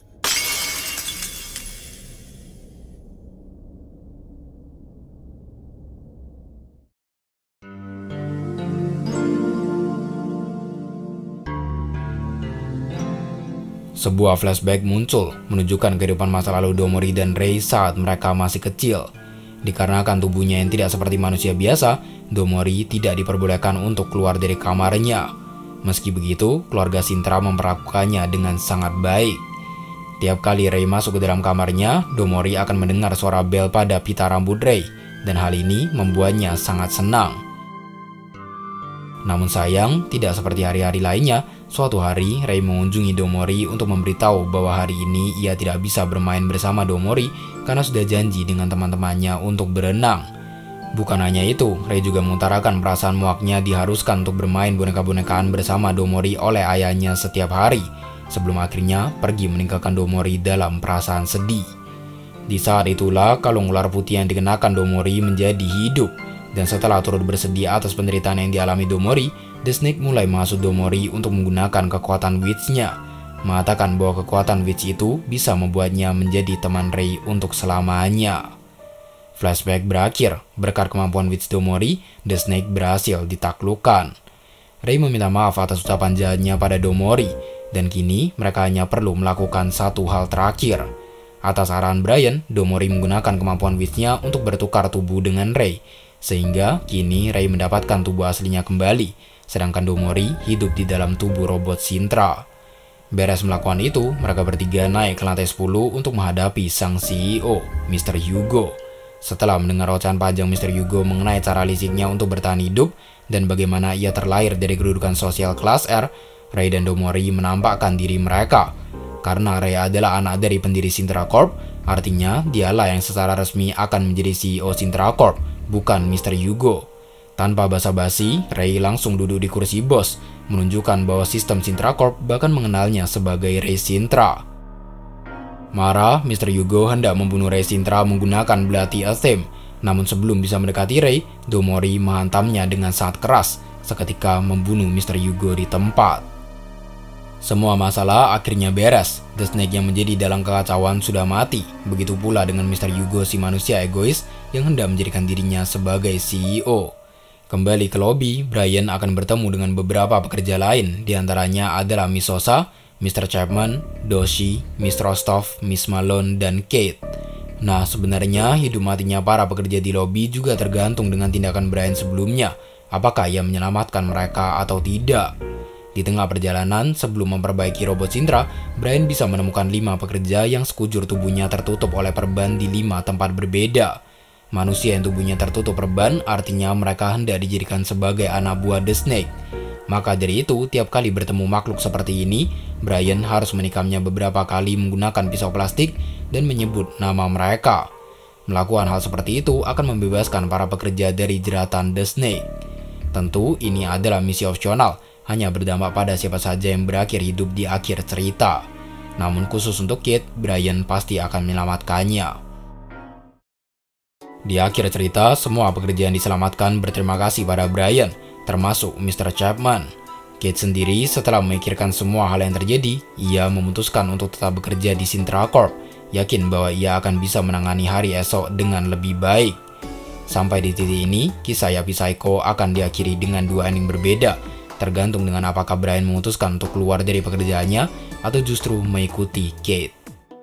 Sebuah flashback muncul menunjukkan kehidupan masa lalu Domori dan Ray saat mereka masih kecil. Dikarenakan tubuhnya yang tidak seperti manusia biasa, Domori tidak diperbolehkan untuk keluar dari kamarnya. Meski begitu, keluarga Sintra memperlakukannya dengan sangat baik. Tiap kali Ray masuk ke dalam kamarnya, Domori akan mendengar suara bel pada pita rambut Ray, dan hal ini membuatnya sangat senang. Namun sayang, tidak seperti hari-hari lainnya, suatu hari Ray mengunjungi Domori untuk memberitahu bahwa hari ini ia tidak bisa bermain bersama Domori karena sudah janji dengan teman-temannya untuk berenang. Bukan hanya itu, Ray juga mengutarakan perasaan muaknya diharuskan untuk bermain boneka-bonekaan bersama Domori oleh ayahnya setiap hari, sebelum akhirnya pergi meninggalkan Domori dalam perasaan sedih. Di saat itulah kalung ular putih yang dikenakan Domori menjadi hidup. Dan setelah turut bersedih atas penderitaan yang dialami Domori, The Snake mulai menghasut Domori untuk menggunakan kekuatan witch-nya, mengatakan bahwa kekuatan witch itu bisa membuatnya menjadi teman Ray untuk selamanya. Flashback berakhir, berkat kemampuan witch Domori, The Snake berhasil ditaklukkan. Ray meminta maaf atas ucapan jahatnya pada Domori, dan kini mereka hanya perlu melakukan satu hal terakhir. Atas arahan Brian, Domori menggunakan kemampuan witch-nya untuk bertukar tubuh dengan Ray, sehingga kini Ray mendapatkan tubuh aslinya kembali, sedangkan Domori hidup di dalam tubuh robot Sintra. Beres melakukan itu, mereka bertiga naik ke lantai sepuluh untuk menghadapi sang C E O, Mister Hugo. Setelah mendengar ocehan panjang Mister Hugo mengenai cara lisiknya untuk bertahan hidup dan bagaimana ia terlahir dari kedudukan sosial kelas R, Ray dan Domori menampakkan diri mereka. Karena Ray adalah anak dari pendiri Sintra Corp, artinya dialah yang secara resmi akan menjadi C E O Sintra Corp, bukan Mister Hugo. Tanpa basa-basi, Ray langsung duduk di kursi bos, menunjukkan bahwa sistem Sintra Corp bahkan mengenalnya sebagai Ray Sintra. Marah, Mister Hugo hendak membunuh Ray Sintra menggunakan belati Athame, namun sebelum bisa mendekati Ray, Domori menghantamnya dengan sangat keras, seketika membunuh Mister Hugo di tempat. Semua masalah akhirnya beres. The Snake yang menjadi dalam kekacauan sudah mati. Begitu pula dengan Mister Hugo si manusia egois yang hendak menjadikan dirinya sebagai C E O. Kembali ke lobi, Brian akan bertemu dengan beberapa pekerja lain. Di antaranya adalah Miss Sosa, Mister Chapman, Doshi, Miss Rostov, Miss Malone, dan Kate. Nah, sebenarnya hidup matinya para pekerja di lobi juga tergantung dengan tindakan Brian sebelumnya. Apakah ia menyelamatkan mereka atau tidak? Di tengah perjalanan, sebelum memperbaiki robot Sintra, Brian bisa menemukan lima pekerja yang sekujur tubuhnya tertutup oleh perban di lima tempat berbeda. Manusia yang tubuhnya tertutup perban artinya mereka hendak dijadikan sebagai anak buah The Snake. Maka dari itu, tiap kali bertemu makhluk seperti ini, Brian harus menikamnya beberapa kali menggunakan pisau plastik dan menyebut nama mereka. Melakukan hal seperti itu akan membebaskan para pekerja dari jeratan The Snake. Tentu ini adalah misi opsional, hanya berdampak pada siapa saja yang berakhir hidup di akhir cerita. Namun khusus untuk Kate, Brian pasti akan menyelamatkannya. Di akhir cerita, semua pekerja yang diselamatkan berterima kasih pada Brian, termasuk Mister Chapman. Kate sendiri setelah memikirkan semua hal yang terjadi, ia memutuskan untuk tetap bekerja di Sintra Corp, yakin bahwa ia akan bisa menangani hari esok dengan lebih baik. Sampai di titik ini, kisah Yapi Saiko akan diakhiri dengan dua ending berbeda, tergantung dengan apakah Brian memutuskan untuk keluar dari pekerjaannya atau justru mengikuti Kate.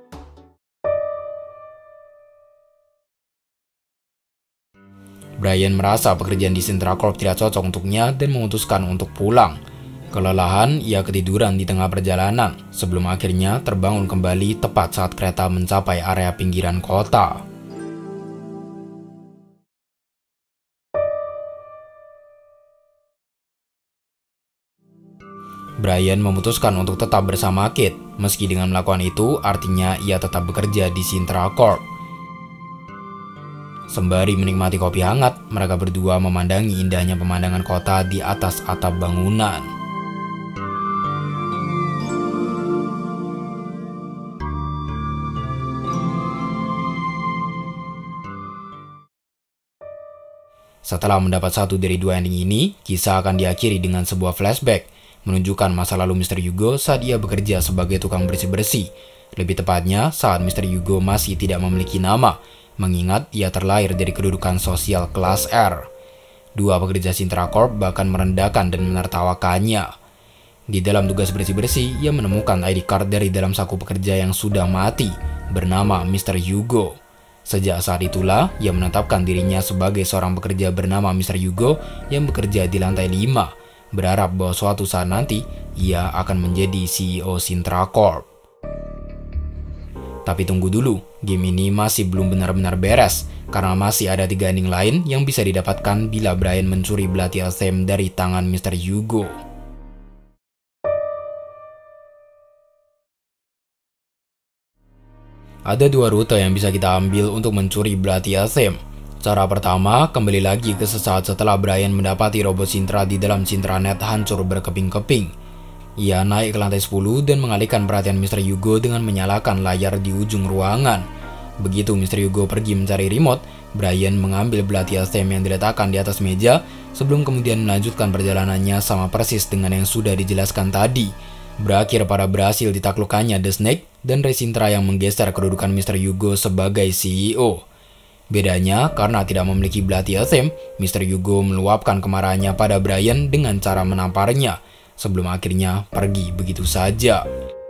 Brian merasa pekerjaan di Sintra Corp tidak cocok untuknya dan memutuskan untuk pulang. Kelelahan, ia ketiduran di tengah perjalanan sebelum akhirnya terbangun kembali tepat saat kereta mencapai area pinggiran kota. Brian memutuskan untuk tetap bersama Kate, meski dengan melakukan itu artinya ia tetap bekerja di Sintra Corp. Sembari menikmati kopi hangat, mereka berdua memandangi indahnya pemandangan kota di atas atap bangunan. Setelah mendapat satu dari dua ending ini, kisah akan diakhiri dengan sebuah flashback, menunjukkan masa lalu mister Yugo saat ia bekerja sebagai tukang bersih-bersih. Lebih tepatnya, saat mister Yugo masih tidak memiliki nama, mengingat ia terlahir dari kedudukan sosial kelas R. Dua pekerja Sintra Corp bahkan merendahkan dan menertawakannya. Di dalam tugas bersih-bersih, ia menemukan I D card dari dalam saku pekerja yang sudah mati, bernama mister Yugo. Sejak saat itulah, ia menetapkan dirinya sebagai seorang pekerja bernama mister Yugo yang bekerja di lantai lima, berharap bahwa suatu saat nanti, ia akan menjadi C E O Sintra Corp. Tapi tunggu dulu, game ini masih belum benar-benar beres, karena masih ada tiga ending lain yang bisa didapatkan bila Brian mencuri belati Alsem dari tangan mister Yugo. Ada dua rute yang bisa kita ambil untuk mencuri belati Alsem. Cara pertama, kembali lagi ke sesaat setelah Brian mendapati robot Sintra di dalam Sintranet hancur berkeping-keping. Ia naik ke lantai sepuluh dan mengalihkan perhatian mister Yugo dengan menyalakan layar di ujung ruangan. Begitu mister Yugo pergi mencari remote, Brian mengambil belati Alsem yang diletakkan di atas meja sebelum kemudian melanjutkan perjalanannya sama persis dengan yang sudah dijelaskan tadi. Berakhir pada berhasil ditaklukkannya The Snake dan Ray Sintra yang menggeser kedudukan mister Yugo sebagai C E O. Bedanya, karena tidak memiliki belati Alsem, mister Yugo meluapkan kemarahannya pada Brian dengan cara menamparnya, sebelum akhirnya pergi begitu saja.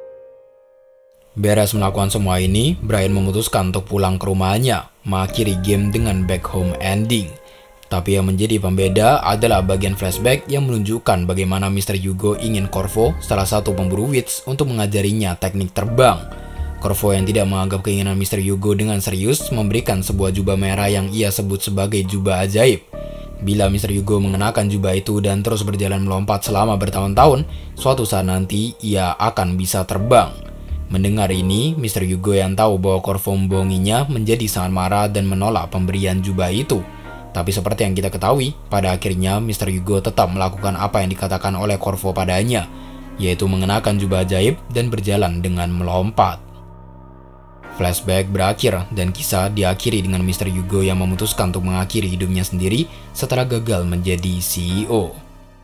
Beres melakukan semua ini, Brian memutuskan untuk pulang ke rumahnya, mengakhiri game dengan back home ending. Tapi yang menjadi pembeda adalah bagian flashback yang menunjukkan bagaimana mister Yugo ingin Corvo, salah satu pemburu wits, untuk mengajarinya teknik terbang. Corvo yang tidak menganggap keinginan mister Yugo dengan serius memberikan sebuah jubah merah yang ia sebut sebagai jubah ajaib. Bila mister Yugo mengenakan jubah itu dan terus berjalan melompat selama bertahun-tahun, suatu saat nanti ia akan bisa terbang. Mendengar ini, mister Yugo yang tahu bahwa Corvo membohonginya menjadi sangat marah dan menolak pemberian jubah itu. Tapi seperti yang kita ketahui, pada akhirnya mister Yugo tetap melakukan apa yang dikatakan oleh Corvo padanya, yaitu mengenakan jubah ajaib dan berjalan dengan melompat. Flashback berakhir dan kisah diakhiri dengan mister Yugo yang memutuskan untuk mengakhiri hidupnya sendiri setelah gagal menjadi C E O.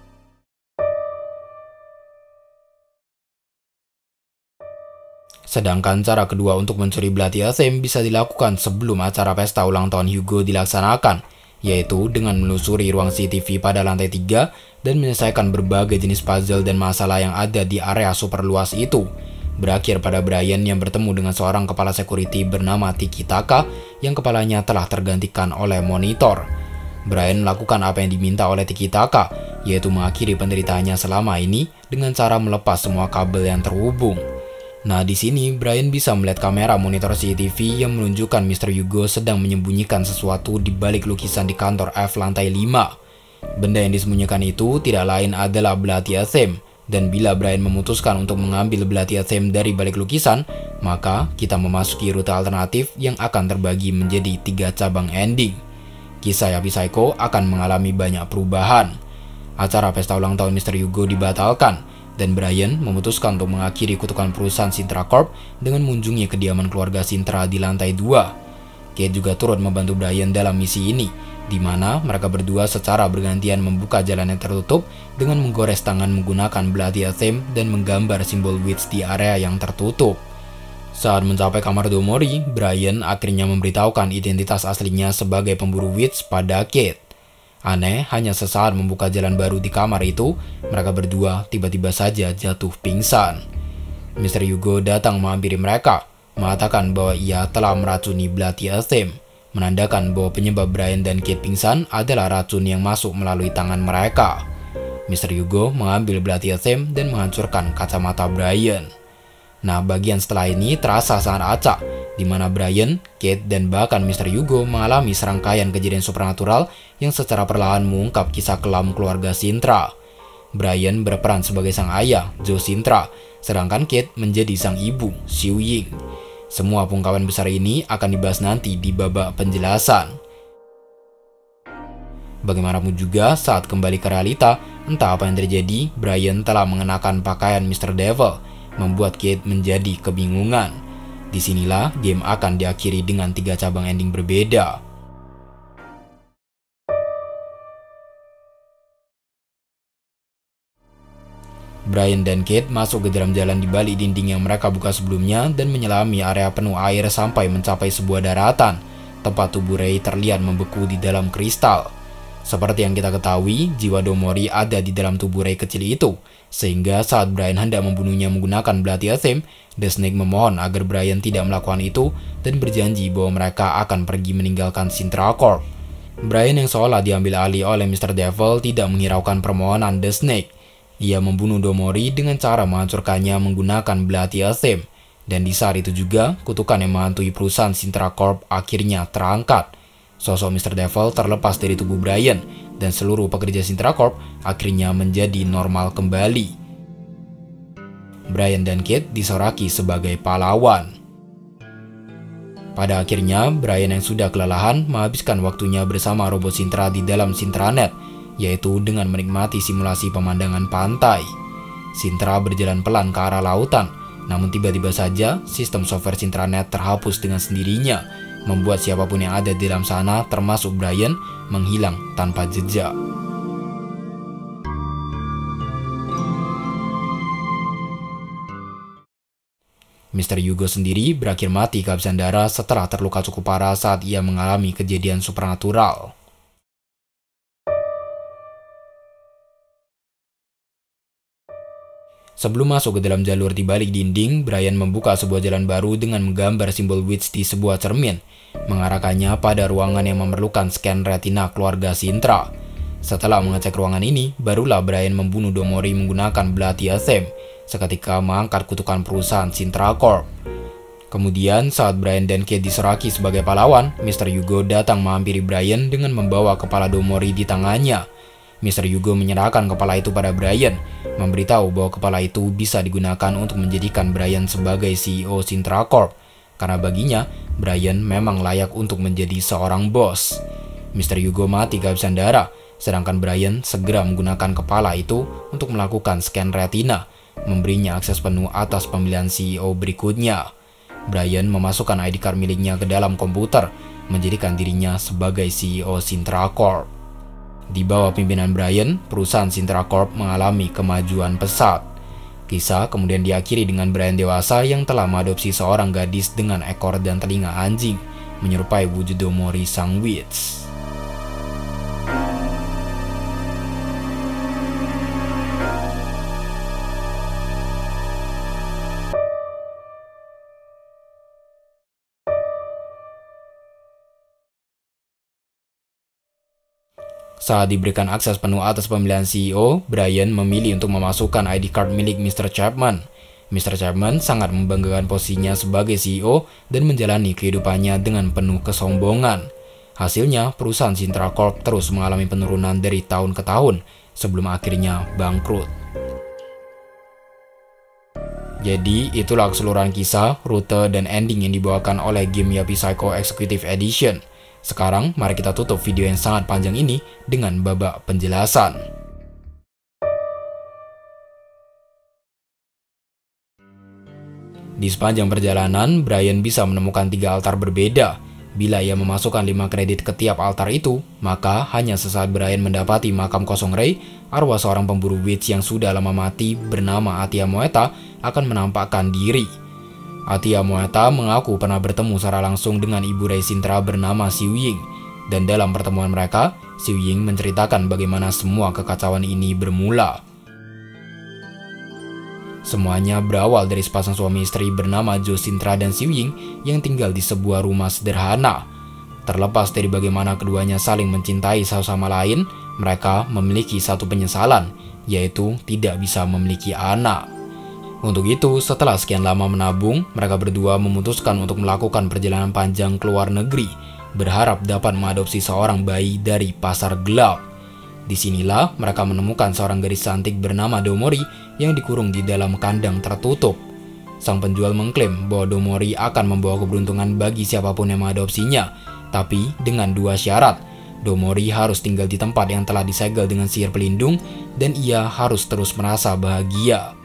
Sedangkan cara kedua untuk mencuri belati Alsem bisa dilakukan sebelum acara pesta ulang tahun Yugo dilaksanakan, yaitu dengan menelusuri ruang C C T V pada lantai tiga dan menyelesaikan berbagai jenis puzzle dan masalah yang ada di area super luas itu. Berakhir pada Brian yang bertemu dengan seorang kepala security bernama Tiki Taka yang kepalanya telah tergantikan oleh monitor. Brian melakukan apa yang diminta oleh Tiki Taka, yaitu mengakhiri penderitaannya selama ini dengan cara melepas semua kabel yang terhubung. Nah, di sini Brian bisa melihat kamera monitor C C T V yang menunjukkan mister Yugo sedang menyembunyikan sesuatu di balik lukisan di kantor F lantai lima. Benda yang disembunyikan itu tidak lain adalah belati Alsem, dan bila Brian memutuskan untuk mengambil belati Alsem dari balik lukisan, maka kita memasuki rute alternatif yang akan terbagi menjadi tiga cabang ending. Kisah Yapi Saiko akan mengalami banyak perubahan. Acara pesta ulang tahun mister Yugo dibatalkan, dan Brian memutuskan untuk mengakhiri kutukan perusahaan Sintra Corp dengan mengunjungi kediaman keluarga Sintra di lantai dua. Kate juga turut membantu Brian dalam misi ini, di mana mereka berdua secara bergantian membuka jalan yang tertutup dengan menggores tangan menggunakan belati Alsem dan menggambar simbol wits di area yang tertutup. Saat mencapai kamar Domori, Brian akhirnya memberitahukan identitas aslinya sebagai pemburu wits pada Kate. Aneh, hanya sesaat membuka jalan baru di kamar itu, mereka berdua tiba-tiba saja jatuh pingsan. mister Yugo datang menghampiri mereka, mengatakan bahwa ia telah meracuni belati Alsem, menandakan bahwa penyebab Brian dan Kate pingsan adalah racun yang masuk melalui tangan mereka. mister Yugo mengambil belati Alsem dan menghancurkan kacamata Brian. Nah, bagian setelah ini terasa sangat acak, di mana Brian, Kate, dan bahkan mister Yugo mengalami serangkaian kejadian supernatural yang secara perlahan mengungkap kisah kelam keluarga Sintra. Brian berperan sebagai sang ayah, Joe Sintra, sedangkan Kate menjadi sang ibu, Xiu Ying. Semua pengungkapan besar ini akan dibahas nanti di babak penjelasan. Bagaimanapun juga, saat kembali ke realita, entah apa yang terjadi, Brian telah mengenakan pakaian mister Devil, membuat Kate menjadi kebingungan. Disinilah game akan diakhiri dengan tiga cabang ending berbeda. Brian dan Kate masuk ke dalam jalan di balik dinding yang mereka buka sebelumnya dan menyelami area penuh air sampai mencapai sebuah daratan, tempat tubuh Ray terlihat membeku di dalam kristal. Seperti yang kita ketahui, jiwa Domori ada di dalam tubuh Ray kecil itu, sehingga saat Brian hendak membunuhnya menggunakan Bloody Athame, The Snake memohon agar Brian tidak melakukan itu dan berjanji bahwa mereka akan pergi meninggalkan Sintra Corp. Brian yang seolah diambil alih oleh mister Devil tidak menghiraukan permohonan The Snake. Ia membunuh Domori dengan cara menghancurkannya menggunakan Bloody Athame, dan di saat itu juga kutukan yang menghantui perusahaan Sintra Corp akhirnya terangkat. Sosok mister Devil terlepas dari tubuh Brian, dan seluruh pekerja Sintra Corp akhirnya menjadi normal kembali. Brian dan Kate disoraki sebagai pahlawan. Pada akhirnya, Brian yang sudah kelelahan menghabiskan waktunya bersama robot Sintra di dalam Sintranet, yaitu dengan menikmati simulasi pemandangan pantai. Sintra berjalan pelan ke arah lautan, namun tiba-tiba saja sistem software Sintranet terhapus dengan sendirinya, membuat siapapun yang ada di dalam sana, termasuk Brian, menghilang tanpa jejak. mister Yugo sendiri berakhir mati kehabisan darah setelah terluka cukup parah saat ia mengalami kejadian supernatural. Sebelum masuk ke dalam jalur di balik dinding, Brian membuka sebuah jalan baru dengan menggambar simbol witch di sebuah cermin, mengarahkannya pada ruangan yang memerlukan scan retina keluarga Sintra. Setelah mengecek ruangan ini, barulah Brian membunuh Domori menggunakan Bloody Athame, seketika mengangkat kutukan perusahaan Sintra Corp. Kemudian saat Brian dan Kate disoraki sebagai pahlawan, mister Yugo datang menghampiri Brian dengan membawa kepala Domori di tangannya. mister Yugo menyerahkan kepala itu pada Brian, memberitahu bahwa kepala itu bisa digunakan untuk menjadikan Brian sebagai C E O Sintra Corp, karena baginya Brian memang layak untuk menjadi seorang bos. mister Yugo mati kehabisan darah, sedangkan Brian segera menggunakan kepala itu untuk melakukan scan retina, memberinya akses penuh atas pemilihan C E O berikutnya. Brian memasukkan I D card miliknya ke dalam komputer, menjadikan dirinya sebagai C E O Sintra Corp. Di bawah pimpinan Brian, perusahaan Sintra Corp mengalami kemajuan pesat. Kisah kemudian diakhiri dengan Brian dewasa yang telah mengadopsi seorang gadis dengan ekor dan telinga anjing, menyerupai wujud Domori sang witch. Saat diberikan akses penuh atas pemilihan C E O, Brian memilih untuk memasukkan I D card milik mister Chapman. mister Chapman sangat membanggakan posisinya sebagai C E O dan menjalani kehidupannya dengan penuh kesombongan. Hasilnya, perusahaan Sintra Corp terus mengalami penurunan dari tahun ke tahun, sebelum akhirnya bangkrut. Jadi, itulah keseluruhan kisah, rute, dan ending yang dibawakan oleh game Yapi Psycho Executive Edition. Sekarang, mari kita tutup video yang sangat panjang ini dengan babak penjelasan. Di sepanjang perjalanan, Brian bisa menemukan tiga altar berbeda. Bila ia memasukkan lima kredit ke tiap altar itu, maka hanya sesaat Brian mendapati makam kosong Ray, arwah seorang pemburu witch yang sudah lama mati bernama Atia Moeta akan menampakkan diri. Atia Moeta mengaku pernah bertemu secara langsung dengan ibu Ray Sintra bernama Xiu Ying, dan dalam pertemuan mereka, Xiu Ying menceritakan bagaimana semua kekacauan ini bermula. Semuanya berawal dari sepasang suami istri bernama Jo Sintra dan Xiu Ying yang tinggal di sebuah rumah sederhana. Terlepas dari bagaimana keduanya saling mencintai satu sama lain, mereka memiliki satu penyesalan, yaitu tidak bisa memiliki anak. Untuk itu, setelah sekian lama menabung, mereka berdua memutuskan untuk melakukan perjalanan panjang ke luar negeri, berharap dapat mengadopsi seorang bayi dari pasar gelap. Disinilah mereka menemukan seorang gadis cantik bernama Domori yang dikurung di dalam kandang tertutup. Sang penjual mengklaim bahwa Domori akan membawa keberuntungan bagi siapapun yang mengadopsinya, tapi dengan dua syarat. Domori harus tinggal di tempat yang telah disegel dengan sihir pelindung, dan ia harus terus merasa bahagia.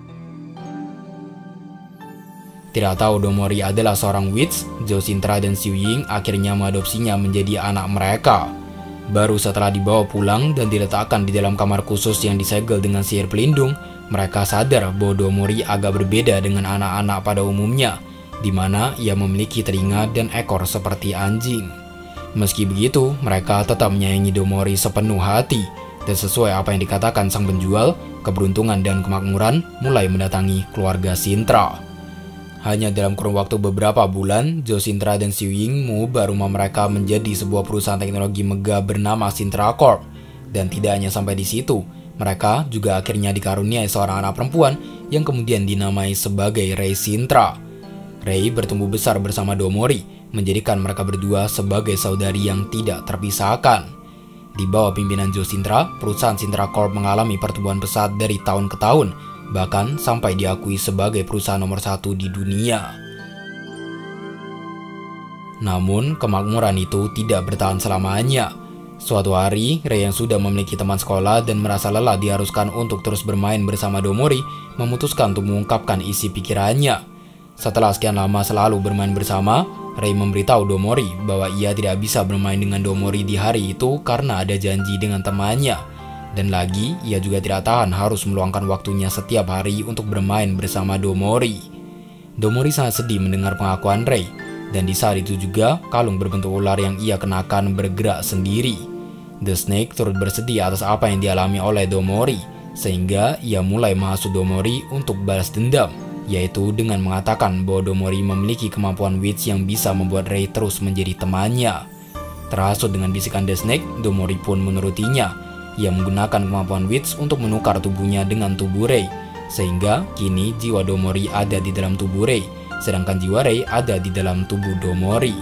Tidak tahu Domori adalah seorang witch, Jo Sintra dan Xiu Ying akhirnya mengadopsinya menjadi anak mereka. Baru setelah dibawa pulang dan diletakkan di dalam kamar khusus yang disegel dengan sihir pelindung, mereka sadar bahwa Domori agak berbeda dengan anak-anak pada umumnya, di mana ia memiliki telinga dan ekor seperti anjing. Meski begitu, mereka tetap menyayangi Domori sepenuh hati, dan sesuai apa yang dikatakan sang penjual, keberuntungan dan kemakmuran mulai mendatangi keluarga Sintra. Hanya dalam kurun waktu beberapa bulan, Joe Sintra dan Xiu Ying mengubah rumah mereka menjadi sebuah perusahaan teknologi megah bernama Sintra Corp. Dan tidak hanya sampai di situ, mereka juga akhirnya dikaruniai seorang anak perempuan yang kemudian dinamai sebagai Rei Sintra. Rei bertumbuh besar bersama Domori, menjadikan mereka berdua sebagai saudari yang tidak terpisahkan. Di bawah pimpinan Joe Sintra, perusahaan Sintra Corp mengalami pertumbuhan pesat dari tahun ke tahun, bahkan sampai diakui sebagai perusahaan nomor satu di dunia. Namun, kemakmuran itu tidak bertahan selamanya. Suatu hari, Rei yang sudah memiliki teman sekolah dan merasa lelah diharuskan untuk terus bermain bersama Domori, memutuskan untuk mengungkapkan isi pikirannya. Setelah sekian lama selalu bermain bersama, Rei memberitahu Domori bahwa ia tidak bisa bermain dengan Domori di hari itu karena ada janji dengan temannya. Dan lagi, ia juga tidak tahan harus meluangkan waktunya setiap hari untuk bermain bersama Domori. Domori sangat sedih mendengar pengakuan Rei, dan di saat itu juga kalung berbentuk ular yang ia kenakan bergerak sendiri. The Snake turut bersedih atas apa yang dialami oleh Domori, sehingga ia mulai menghasut Domori untuk balas dendam, yaitu dengan mengatakan bahwa Domori memiliki kemampuan wits yang bisa membuat Rei terus menjadi temannya. Terhasut dengan bisikan The Snake, Domori pun menurutinya. Ia menggunakan kemampuan wits untuk menukar tubuhnya dengan tubuh Rei, sehingga kini jiwa Domori ada di dalam tubuh Rei, sedangkan jiwa Rei ada di dalam tubuh Domori.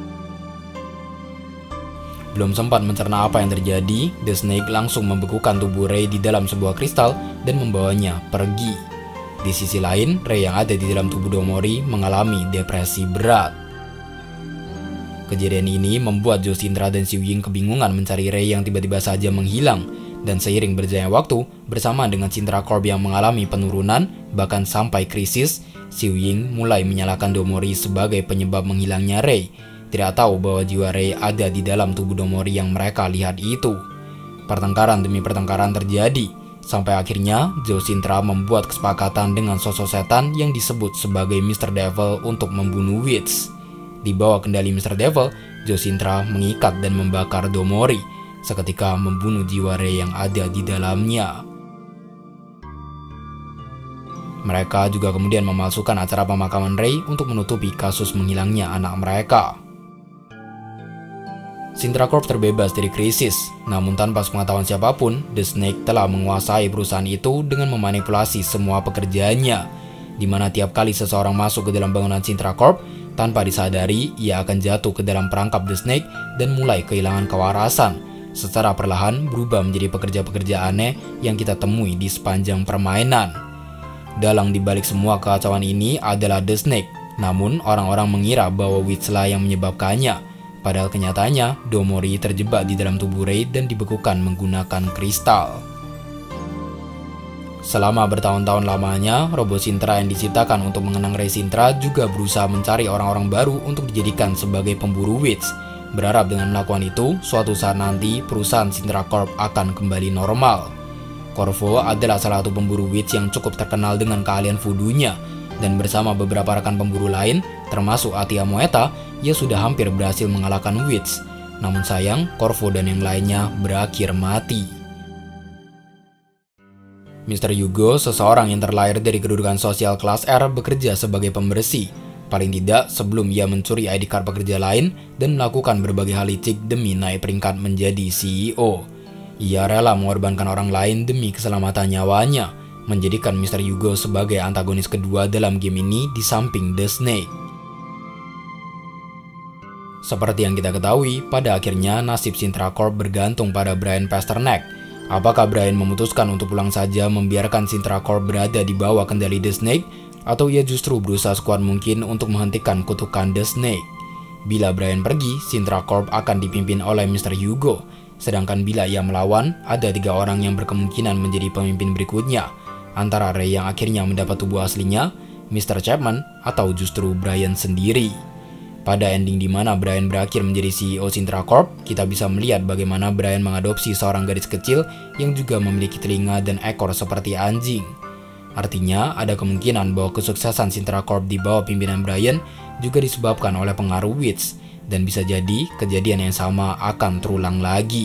Belum sempat mencerna apa yang terjadi, The Snake langsung membekukan tubuh Rei di dalam sebuah kristal dan membawanya pergi. Di sisi lain, Rei yang ada di dalam tubuh Domori mengalami depresi berat. Kejadian ini membuat Joe Sintra dan Xiu Ying kebingungan mencari Rei yang tiba-tiba saja menghilang, dan seiring berjalannya waktu, bersamaan dengan Sintra Corp yang mengalami penurunan, bahkan sampai krisis, Xiu Ying mulai menyalahkan Domori sebagai penyebab menghilangnya Rei, tidak tahu bahwa jiwa Rei ada di dalam tubuh Domori yang mereka lihat itu. Pertengkaran demi pertengkaran terjadi, sampai akhirnya Joe Sintra membuat kesepakatan dengan sosok setan yang disebut sebagai Mister Devil untuk membunuh Wits. Di bawah kendali Mister Devil, Joe Sintra mengikat dan membakar Domori, seketika membunuh jiwa Rei yang ada di dalamnya. Mereka juga kemudian memalsukan acara pemakaman Rei untuk menutupi kasus menghilangnya anak mereka. Sintra Corp terbebas dari krisis, namun tanpa sepengetahuan siapapun, The Snake telah menguasai perusahaan itu dengan memanipulasi semua pekerjaannya, di mana tiap kali seseorang masuk ke dalam bangunan Sintra Corp, tanpa disadari, ia akan jatuh ke dalam perangkap The Snake dan mulai kehilangan kewarasan, secara perlahan berubah menjadi pekerja-pekerja aneh yang kita temui di sepanjang permainan. Dalang dibalik semua kekacauan ini adalah The Snake, namun orang-orang mengira bahwa Wits lah yang menyebabkannya, padahal kenyataannya Domori terjebak di dalam tubuh Rei dan dibekukan menggunakan kristal. Selama bertahun-tahun lamanya, robot Sintra yang diciptakan untuk mengenang Rei Sintra juga berusaha mencari orang-orang baru untuk dijadikan sebagai pemburu Wits. Berharap dengan melakukan itu, suatu saat nanti perusahaan Sintra Corp akan kembali normal. Corvo adalah salah satu pemburu Wits yang cukup terkenal dengan keahlian voodoo-nya, dan bersama beberapa rekan pemburu lain, termasuk Atia Moeta, ia sudah hampir berhasil mengalahkan Wits. Namun sayang, Corvo dan yang lainnya berakhir mati. Mister Yugo, seseorang yang terlahir dari kedudukan sosial kelas R, bekerja sebagai pembersih, paling tidak sebelum ia mencuri I D card pekerja lain dan melakukan berbagai hal licik demi naik peringkat menjadi C E O. Ia rela mengorbankan orang lain demi keselamatan nyawanya, menjadikan Mister Yugo sebagai antagonis kedua dalam game ini di samping The Snake. Seperti yang kita ketahui, pada akhirnya nasib Sintra Corp bergantung pada Brian Pasternak. Apakah Brian memutuskan untuk pulang saja membiarkan Sintra Corp berada di bawah kendali The Snake, atau ia justru berusaha sekuat mungkin untuk menghentikan kutukan The Snake? Bila Brian pergi, Sintra Corp akan dipimpin oleh Mister Yugo, sedangkan bila ia melawan, ada tiga orang yang berkemungkinan menjadi pemimpin berikutnya, antara Rei yang akhirnya mendapat tubuh aslinya, Mister Chapman, atau justru Brian sendiri. Pada ending di mana Brian berakhir menjadi C E O Sintra Corp, kita bisa melihat bagaimana Brian mengadopsi seorang gadis kecil yang juga memiliki telinga dan ekor seperti anjing. Artinya, ada kemungkinan bahwa kesuksesan Sintra Corp di bawah pimpinan Brian juga disebabkan oleh pengaruh Wits, dan bisa jadi kejadian yang sama akan terulang lagi.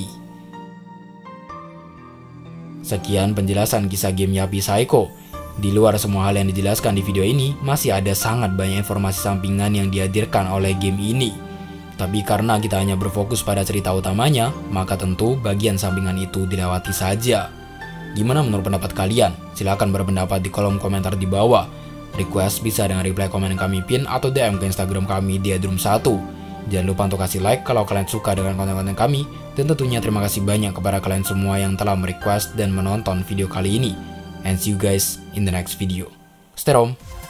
Sekian penjelasan kisah game Yapi Saiko. Di luar semua hal yang dijelaskan di video ini, masih ada sangat banyak informasi sampingan yang dihadirkan oleh game ini. Tapi karena kita hanya berfokus pada cerita utamanya, maka tentu bagian sampingan itu dilewati saja. Gimana menurut pendapat kalian? Silahkan berpendapat di kolom komentar di bawah. Request bisa dengan reply komen yang kami pin atau D M ke Instagram kami di Adrum satu. Jangan lupa untuk kasih like kalau kalian suka dengan konten-konten kami. Dan tentunya terima kasih banyak kepada kalian semua yang telah merequest dan menonton video kali ini. And see you guys in the next video. Stay home.